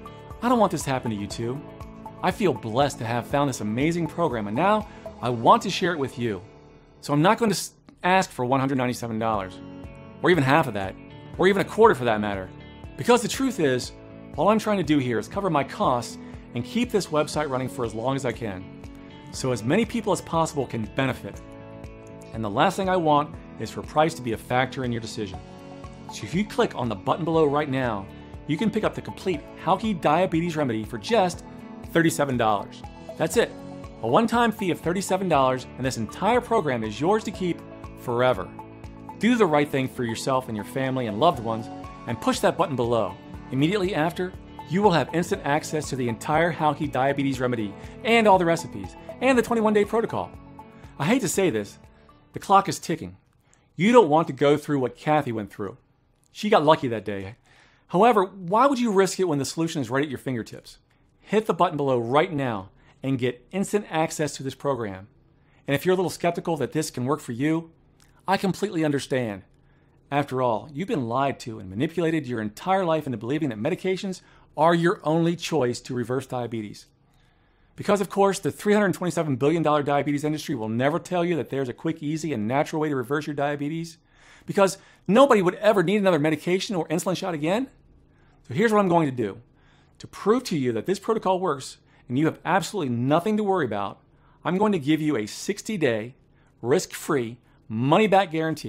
I don't want this to happen to you too. I feel blessed to have found this amazing program, and now I want to share it with you. So I'm not going to ask for one hundred ninety-seven dollars, or even half of that, or even a quarter for that matter. Because the truth is, all I'm trying to do here is cover my costs and keep this website running for as long as I can, so as many people as possible can benefit. And the last thing I want is for price to be a factor in your decision. So if you click on the button below right now, you can pick up the complete Halki Diabetes Remedy for just thirty-seven dollars. That's it, a one-time fee of thirty-seven dollars, and this entire program is yours to keep forever. Do the right thing for yourself and your family and loved ones, and push that button below. Immediately after, you will have instant access to the entire Halki Diabetes Remedy and all the recipes, and the twenty-one day protocol. I hate to say this, the clock is ticking. You don't want to go through what Kathy went through. She got lucky that day. However, why would you risk it when the solution is right at your fingertips? Hit the button below right now and get instant access to this program. And if you're a little skeptical that this can work for you, I completely understand. After all, you've been lied to and manipulated your entire life into believing that medications are your only choice to reverse diabetes. Because, of course, the three hundred twenty-seven billion dollars diabetes industry will never tell you that there's a quick, easy, and natural way to reverse your diabetes. Because nobody would ever need another medication or insulin shot again. So here's what I'm going to do. To prove to you that this protocol works and you have absolutely nothing to worry about, I'm going to give you a sixty day, risk-free, money-back guarantee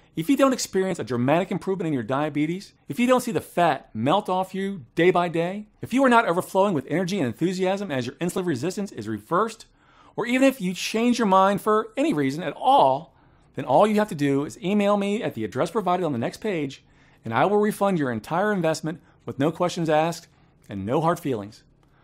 if you don't experience a dramatic improvement in your diabetes, if you don't see the fat melt off you day by day, if you are not overflowing with energy and enthusiasm as your insulin resistance is reversed, or even if you change your mind for any reason at all, then all you have to do is email me at the address provided on the next page, and I will refund your entire investment with no questions asked and no hard feelings.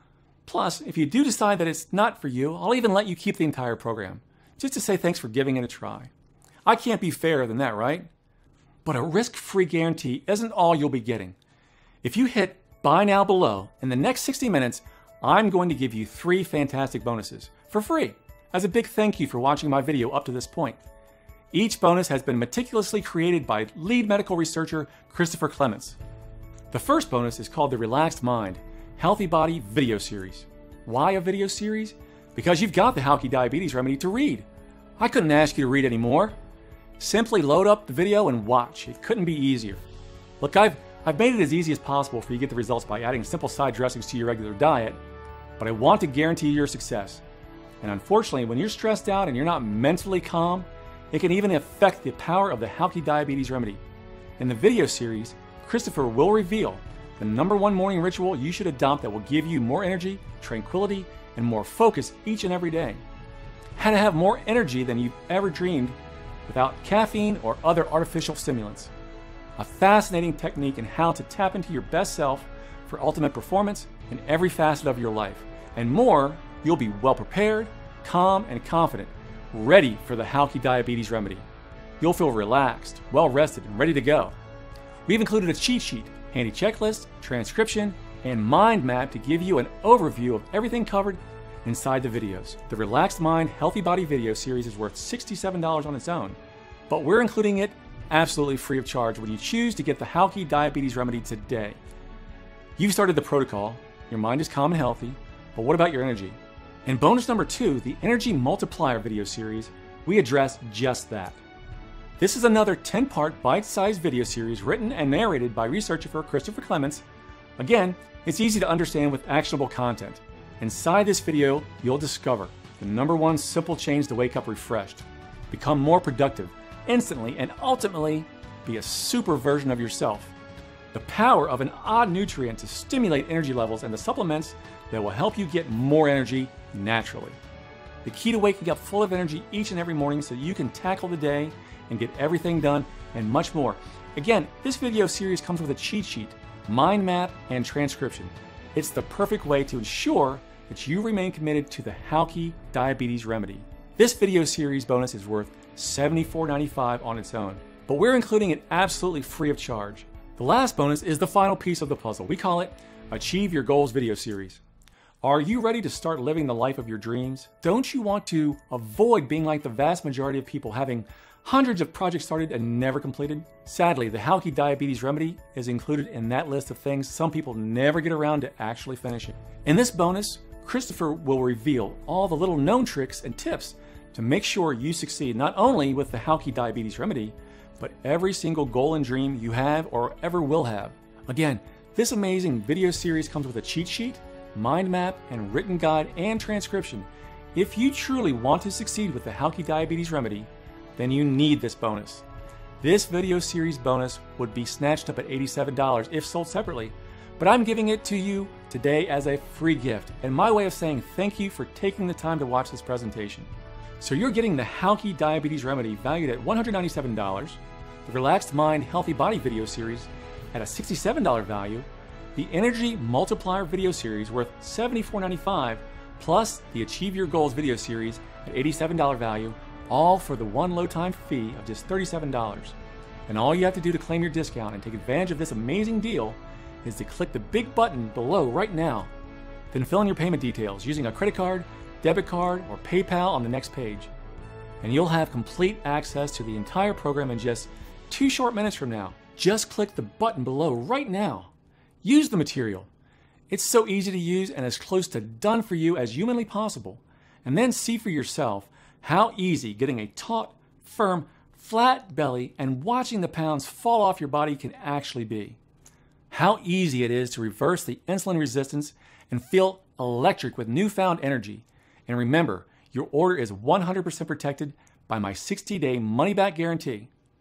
Plus, if you do decide that it's not for you, I'll even let you keep the entire program, just to say thanks for giving it a try. I can't be fairer than that, right? But a risk-free guarantee isn't all you'll be getting. If you hit buy now below, in the next sixty minutes, I'm going to give you three fantastic bonuses for free as a big thank you for watching my video up to this point. Each bonus has been meticulously created by lead medical researcher Christopher Clements. The first bonus is called the Relaxed Mind Healthy Body Video Series. Why a video series? Because you've got the Halki Diabetes Remedy to read. I couldn't ask you to read anymore. Simply load up the video and watch. It couldn't be easier. Look, I've, I've made it as easy as possible for you to get the results by adding simple side dressings to your regular diet, but I want to guarantee your success. And unfortunately, when you're stressed out and you're not mentally calm, it can even affect the power of the Halki Diabetes Remedy. In the video series, Christopher will reveal the number one morning ritual you should adopt that will give you more energy, tranquility, and more focus each and every day. How to have more energy than you've ever dreamed without caffeine or other artificial stimulants. A fascinating technique in how to tap into your best self for ultimate performance in every facet of your life. And more, you'll be well prepared, calm, and confident, ready for the Halki Diabetes Remedy. You'll feel relaxed, well rested, and ready to go. We've included a cheat sheet, handy checklist, transcription, and mind map to give you an overview of everything covered inside the videos. The Relaxed Mind Healthy Body video series is worth sixty-seven dollars on its own, but we're including it absolutely free of charge when you choose to get the Halki Diabetes Remedy today. You've started the protocol, your mind is calm and healthy, but what about your energy? In bonus number two, the Energy Multiplier video series, we address just that. This is another ten-part bite-sized video series written and narrated by researcher Christopher Clements. Again, it's easy to understand with actionable content. Inside this video, you'll discover the number one simple change to wake up refreshed, become more productive instantly, and ultimately be a super version of yourself. The power of an odd nutrient to stimulate energy levels and the supplements that will help you get more energy naturally. The key to waking up full of energy each and every morning so you can tackle the day and get everything done and much more. Again, this video series comes with a cheat sheet, mind map, and transcription. It's the perfect way to ensure that you remain committed to the Halki Diabetes Remedy. This video series bonus is worth seventy-four ninety-five on its own, but we're including it absolutely free of charge. The last bonus is the final piece of the puzzle. We call it Achieve Your Goals video series. Are you ready to start living the life of your dreams? Don't you want to avoid being like the vast majority of people having hundreds of projects started and never completed? Sadly, the Halki Diabetes Remedy is included in that list of things some people never get around to actually finishing. In this bonus, Christopher will reveal all the little known tricks and tips to make sure you succeed not only with the Halki Diabetes Remedy, but every single goal and dream you have or ever will have. Again, this amazing video series comes with a cheat sheet, mind map, and written guide and transcription. If you truly want to succeed with the Halki Diabetes Remedy, then you need this bonus. This video series bonus would be snatched up at eighty-seven dollars if sold separately, but I'm giving it to you today as a free gift and my way of saying thank you for taking the time to watch this presentation. So you're getting the Halki Diabetes Remedy valued at one hundred ninety-seven dollars, the Relaxed Mind Healthy Body video series at a sixty-seven dollars value, the Energy Multiplier video series worth seventy-four ninety-five, plus the Achieve Your Goals video series at eighty-seven dollars value, all for the one low time fee of just thirty-seven dollars. And all you have to do to claim your discount and take advantage of this amazing deal is to click the big button below right now. Then fill in your payment details using a credit card, debit card, or PayPal on the next page. And you'll have complete access to the entire program in just two short minutes from now. Just click the button below right now. Use the material. It's so easy to use and as close to done for you as humanly possible. And then see for yourself how easy getting a taut, firm, flat belly and watching the pounds fall off your body can actually be. How easy it is to reverse the insulin resistance and feel electric with newfound energy. And remember, your order is one hundred percent protected by my sixty day money-back guarantee.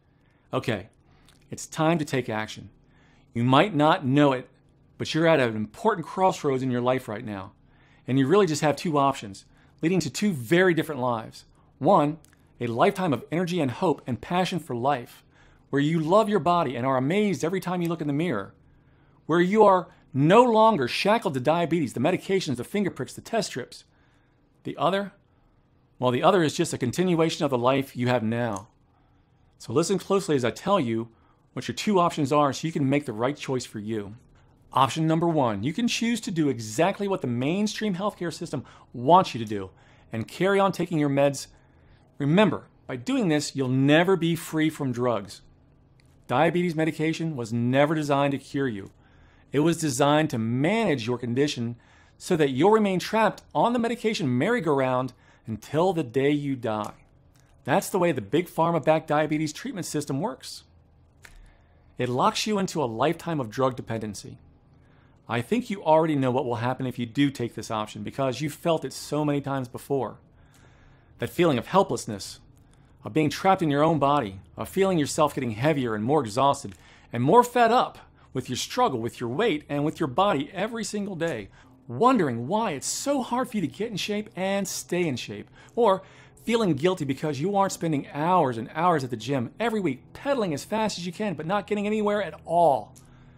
Okay, it's time to take action. You might not know it, but you're at an important crossroads in your life right now. And you really just have two options, leading to two very different lives. One, a lifetime of energy and hope and passion for life, where you love your body and are amazed every time you look in the mirror, where you are no longer shackled to diabetes, the medications, the finger pricks, the test strips. The other? Well, the other is just a continuation of the life you have now. So listen closely as I tell you what your two options are so you can make the right choice for you. Option number one, you can choose to do exactly what the mainstream healthcare system wants you to do and carry on taking your meds. Remember, by doing this, you'll never be free from drugs. Diabetes medication was never designed to cure you. It was designed to manage your condition so that you'll remain trapped on the medication merry-go-round until the day you die. That's the way the big pharma-backed diabetes treatment system works. It locks you into a lifetime of drug dependency. I think you already know what will happen if you do take this option because you've felt it so many times before. That feeling of helplessness, of being trapped in your own body, of feeling yourself getting heavier and more exhausted and more fed up with your struggle, with your weight, and with your body every single day, wondering why it's so hard for you to get in shape and stay in shape, or feeling guilty because you aren't spending hours and hours at the gym every week pedaling as fast as you can but not getting anywhere at all.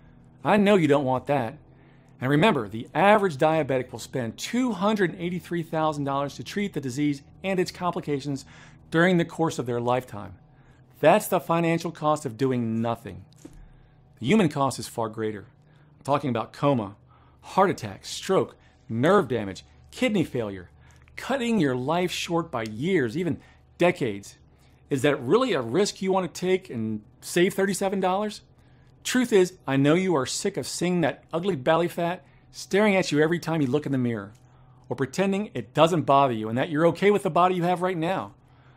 I know you don't want that. And remember, the average diabetic will spend two hundred eighty-three thousand dollars to treat the disease and its complications during the course of their lifetime. That's the financial cost of doing nothing. The human cost is far greater. I'm talking about coma, heart attack, stroke, nerve damage, kidney failure, cutting your life short by years, even decades. Is that really a risk you want to take and save thirty-seven dollars? Truth is, I know you are sick of seeing that ugly belly fat staring at you every time you look in the mirror, or pretending it doesn't bother you and that you're okay with the body you have right now.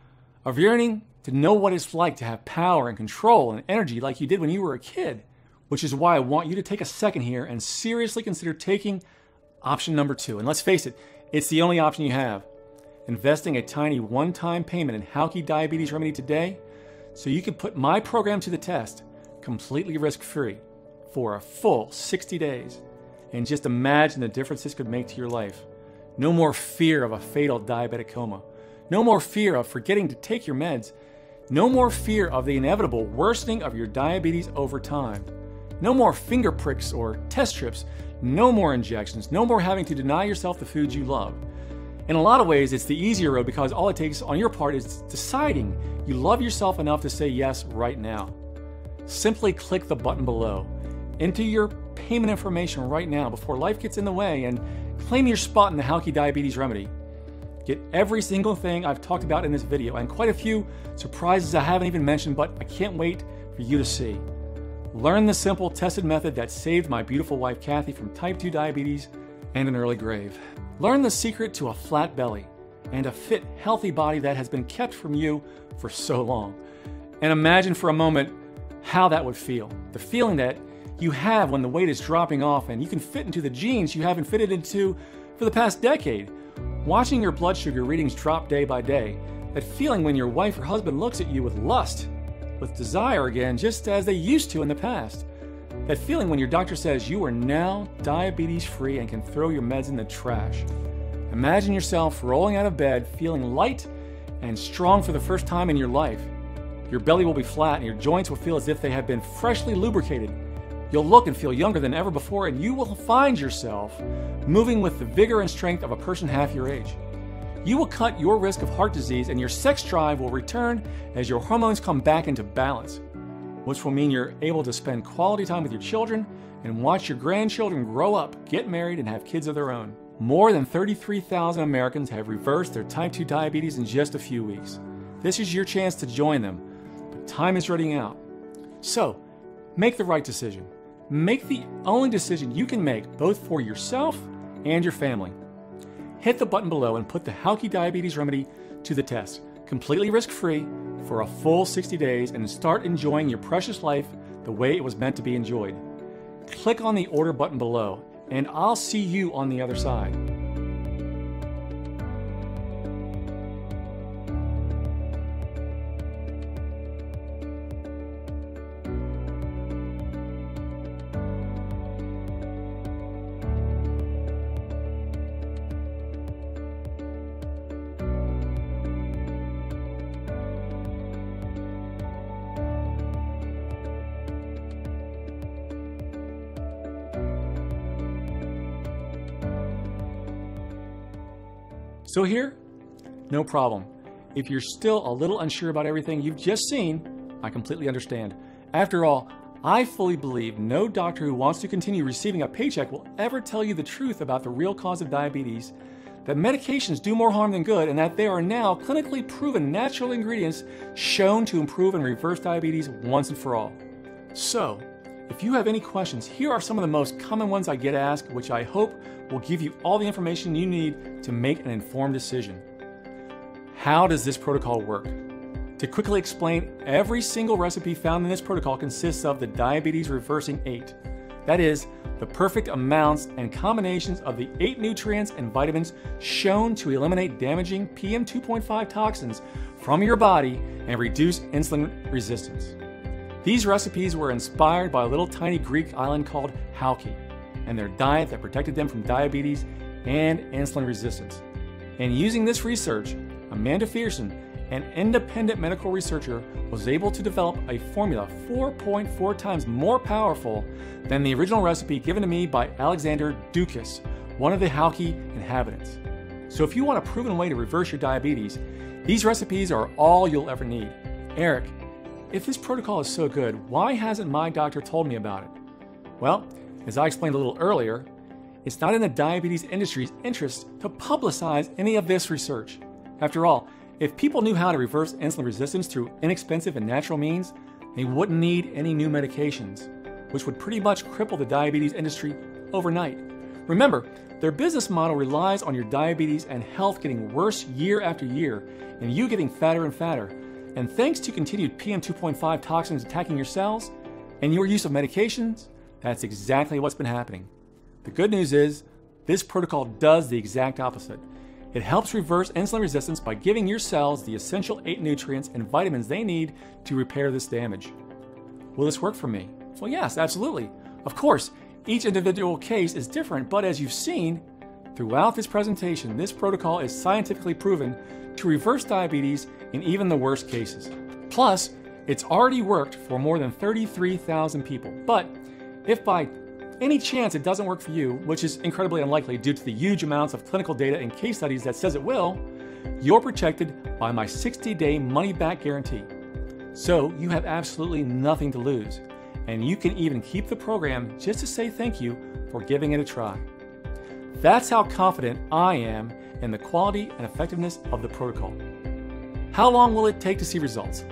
Of yearning to know what it's like to have power and control and energy like you did when you were a kid, which is why I want you to take a second here and seriously consider taking option number two. And let's face it, it's the only option you have. Investing a tiny one-time payment in Halki Diabetes Remedy today so you can put my program to the test completely risk-free for a full sixty days. And just imagine the difference this could make to your life. No more fear of a fatal diabetic coma. No more fear of forgetting to take your meds. No more fear of the inevitable worsening of your diabetes over time. No more finger pricks or test strips. No more injections. No more having to deny yourself the foods you love. In a lot of ways, it's the easier road because all it takes on your part is deciding you love yourself enough to say yes right now. Simply click the button below. Enter your payment information right now before life gets in the way and claim your spot in the Halki Diabetes Remedy. Get every single thing I've talked about in this video and quite a few surprises I haven't even mentioned, but I can't wait for you to see. Learn the simple, tested method that saved my beautiful wife Kathy from type two diabetes and an early grave. Learn the secret to a flat belly and a fit, healthy body that has been kept from you for so long. And imagine for a moment how that would feel. The feeling that you have when the weight is dropping off and you can fit into the jeans you haven't fitted into for the past decade. Watching your blood sugar readings drop day by day. That feeling when your wife or husband looks at you with lust, with desire again, just as they used to in the past. That feeling when your doctor says you are now diabetes free and can throw your meds in the trash. Imagine yourself rolling out of bed, feeling light and strong for the first time in your life. Your belly will be flat and your joints will feel as if they have been freshly lubricated. You'll look and feel younger than ever before, and you will find yourself moving with the vigor and strength of a person half your age. You will cut your risk of heart disease and your sex drive will return as your hormones come back into balance, which will mean you're able to spend quality time with your children and watch your grandchildren grow up, get married, and have kids of their own. More than thirty-three thousand Americans have reversed their type two diabetes in just a few weeks. This is your chance to join them, but time is running out. So, make the right decision. Make the only decision you can make, both for yourself and your family. Hit the button below and put the Halki Diabetes Remedy to the test, completely risk-free for a full sixty days, and start enjoying your precious life the way it was meant to be enjoyed. Click on the order button below, and I'll see you on the other side. Still here? No problem. If you're still a little unsure about everything you've just seen, I completely understand. After all, I fully believe no doctor who wants to continue receiving a paycheck will ever tell you the truth about the real cause of diabetes, that medications do more harm than good, and that there are now clinically proven natural ingredients shown to improve and reverse diabetes once and for all. So, if you have any questions, here are some of the most common ones I get asked, which I hope will give you all the information you need to make an informed decision. How does this protocol work? To quickly explain, every single recipe found in this protocol consists of the diabetes reversing eight. That is, the perfect amounts and combinations of the eight nutrients and vitamins shown to eliminate damaging P M two point five toxins from your body and reduce insulin resistance. These recipes were inspired by a little tiny Greek island called Halki and their diet that protected them from diabetes and insulin resistance. And using this research, Amanda Fierson, an independent medical researcher, was able to develop a formula four point four times more powerful than the original recipe given to me by Alexander Doukas, one of the Halki inhabitants. So if you want a proven way to reverse your diabetes, these recipes are all you'll ever need. Eric, if this protocol is so good, why hasn't my doctor told me about it? Well, as I explained a little earlier, it's not in the diabetes industry's interest to publicize any of this research. After all, if people knew how to reverse insulin resistance through inexpensive and natural means, they wouldn't need any new medications, which would pretty much cripple the diabetes industry overnight. Remember, their business model relies on your diabetes and health getting worse year after year, and you getting fatter and fatter. And thanks to continued P M two point five toxins attacking your cells and your use of medications, that's exactly what's been happening. The good news is, this protocol does the exact opposite. It helps reverse insulin resistance by giving your cells the essential eight nutrients and vitamins they need to repair this damage. Will this work for me? Well, yes, absolutely. Of course, each individual case is different, but as you've seen, throughout this presentation, this protocol is scientifically proven to reverse diabetes in even the worst cases. Plus, it's already worked for more than thirty-three thousand people. But if by any chance it doesn't work for you, which is incredibly unlikely due to the huge amounts of clinical data and case studies that says it will, you're protected by my sixty day money-back guarantee. So you have absolutely nothing to lose, and you can even keep the program just to say thank you for giving it a try. That's how confident I am in the quality and effectiveness of the protocol. How long will it take to see results?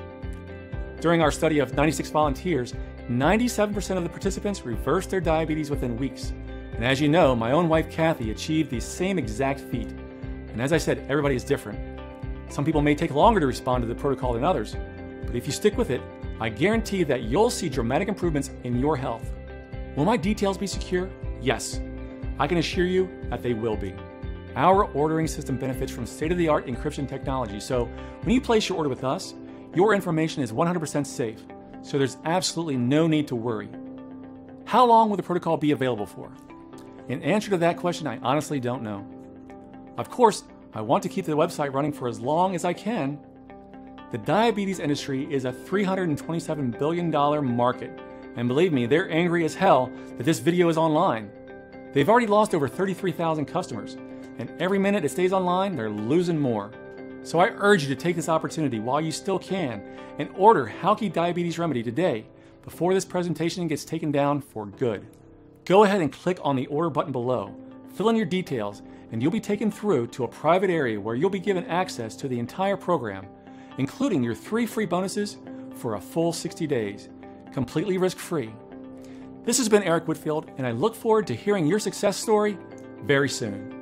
During our study of ninety-six volunteers, ninety-seven percent of the participants reversed their diabetes within weeks. And as you know, my own wife Kathy achieved the same exact feat. And as I said, everybody is different. Some people may take longer to respond to the protocol than others, but if you stick with it, I guarantee that you'll see dramatic improvements in your health. Will my details be secure? Yes. I can assure you that they will be. Our ordering system benefits from state-of-the-art encryption technology, so when you place your order with us, your information is one hundred percent safe. So there's absolutely no need to worry. How long will the protocol be available for? In answer to that question, I honestly don't know. Of course, I want to keep the website running for as long as I can. The diabetes industry is a three hundred twenty-seven billion dollars market, and believe me, they're angry as hell that this video is online. They've already lost over thirty-three thousand customers, and every minute it stays online, they're losing more. So I urge you to take this opportunity while you still can and order Halki Diabetes Remedy today before this presentation gets taken down for good. Go ahead and click on the order button below, fill in your details, and you'll be taken through to a private area where you'll be given access to the entire program, including your three free bonuses for a full sixty days, completely risk-free. This has been Eric Whitfield, and I look forward to hearing your success story very soon.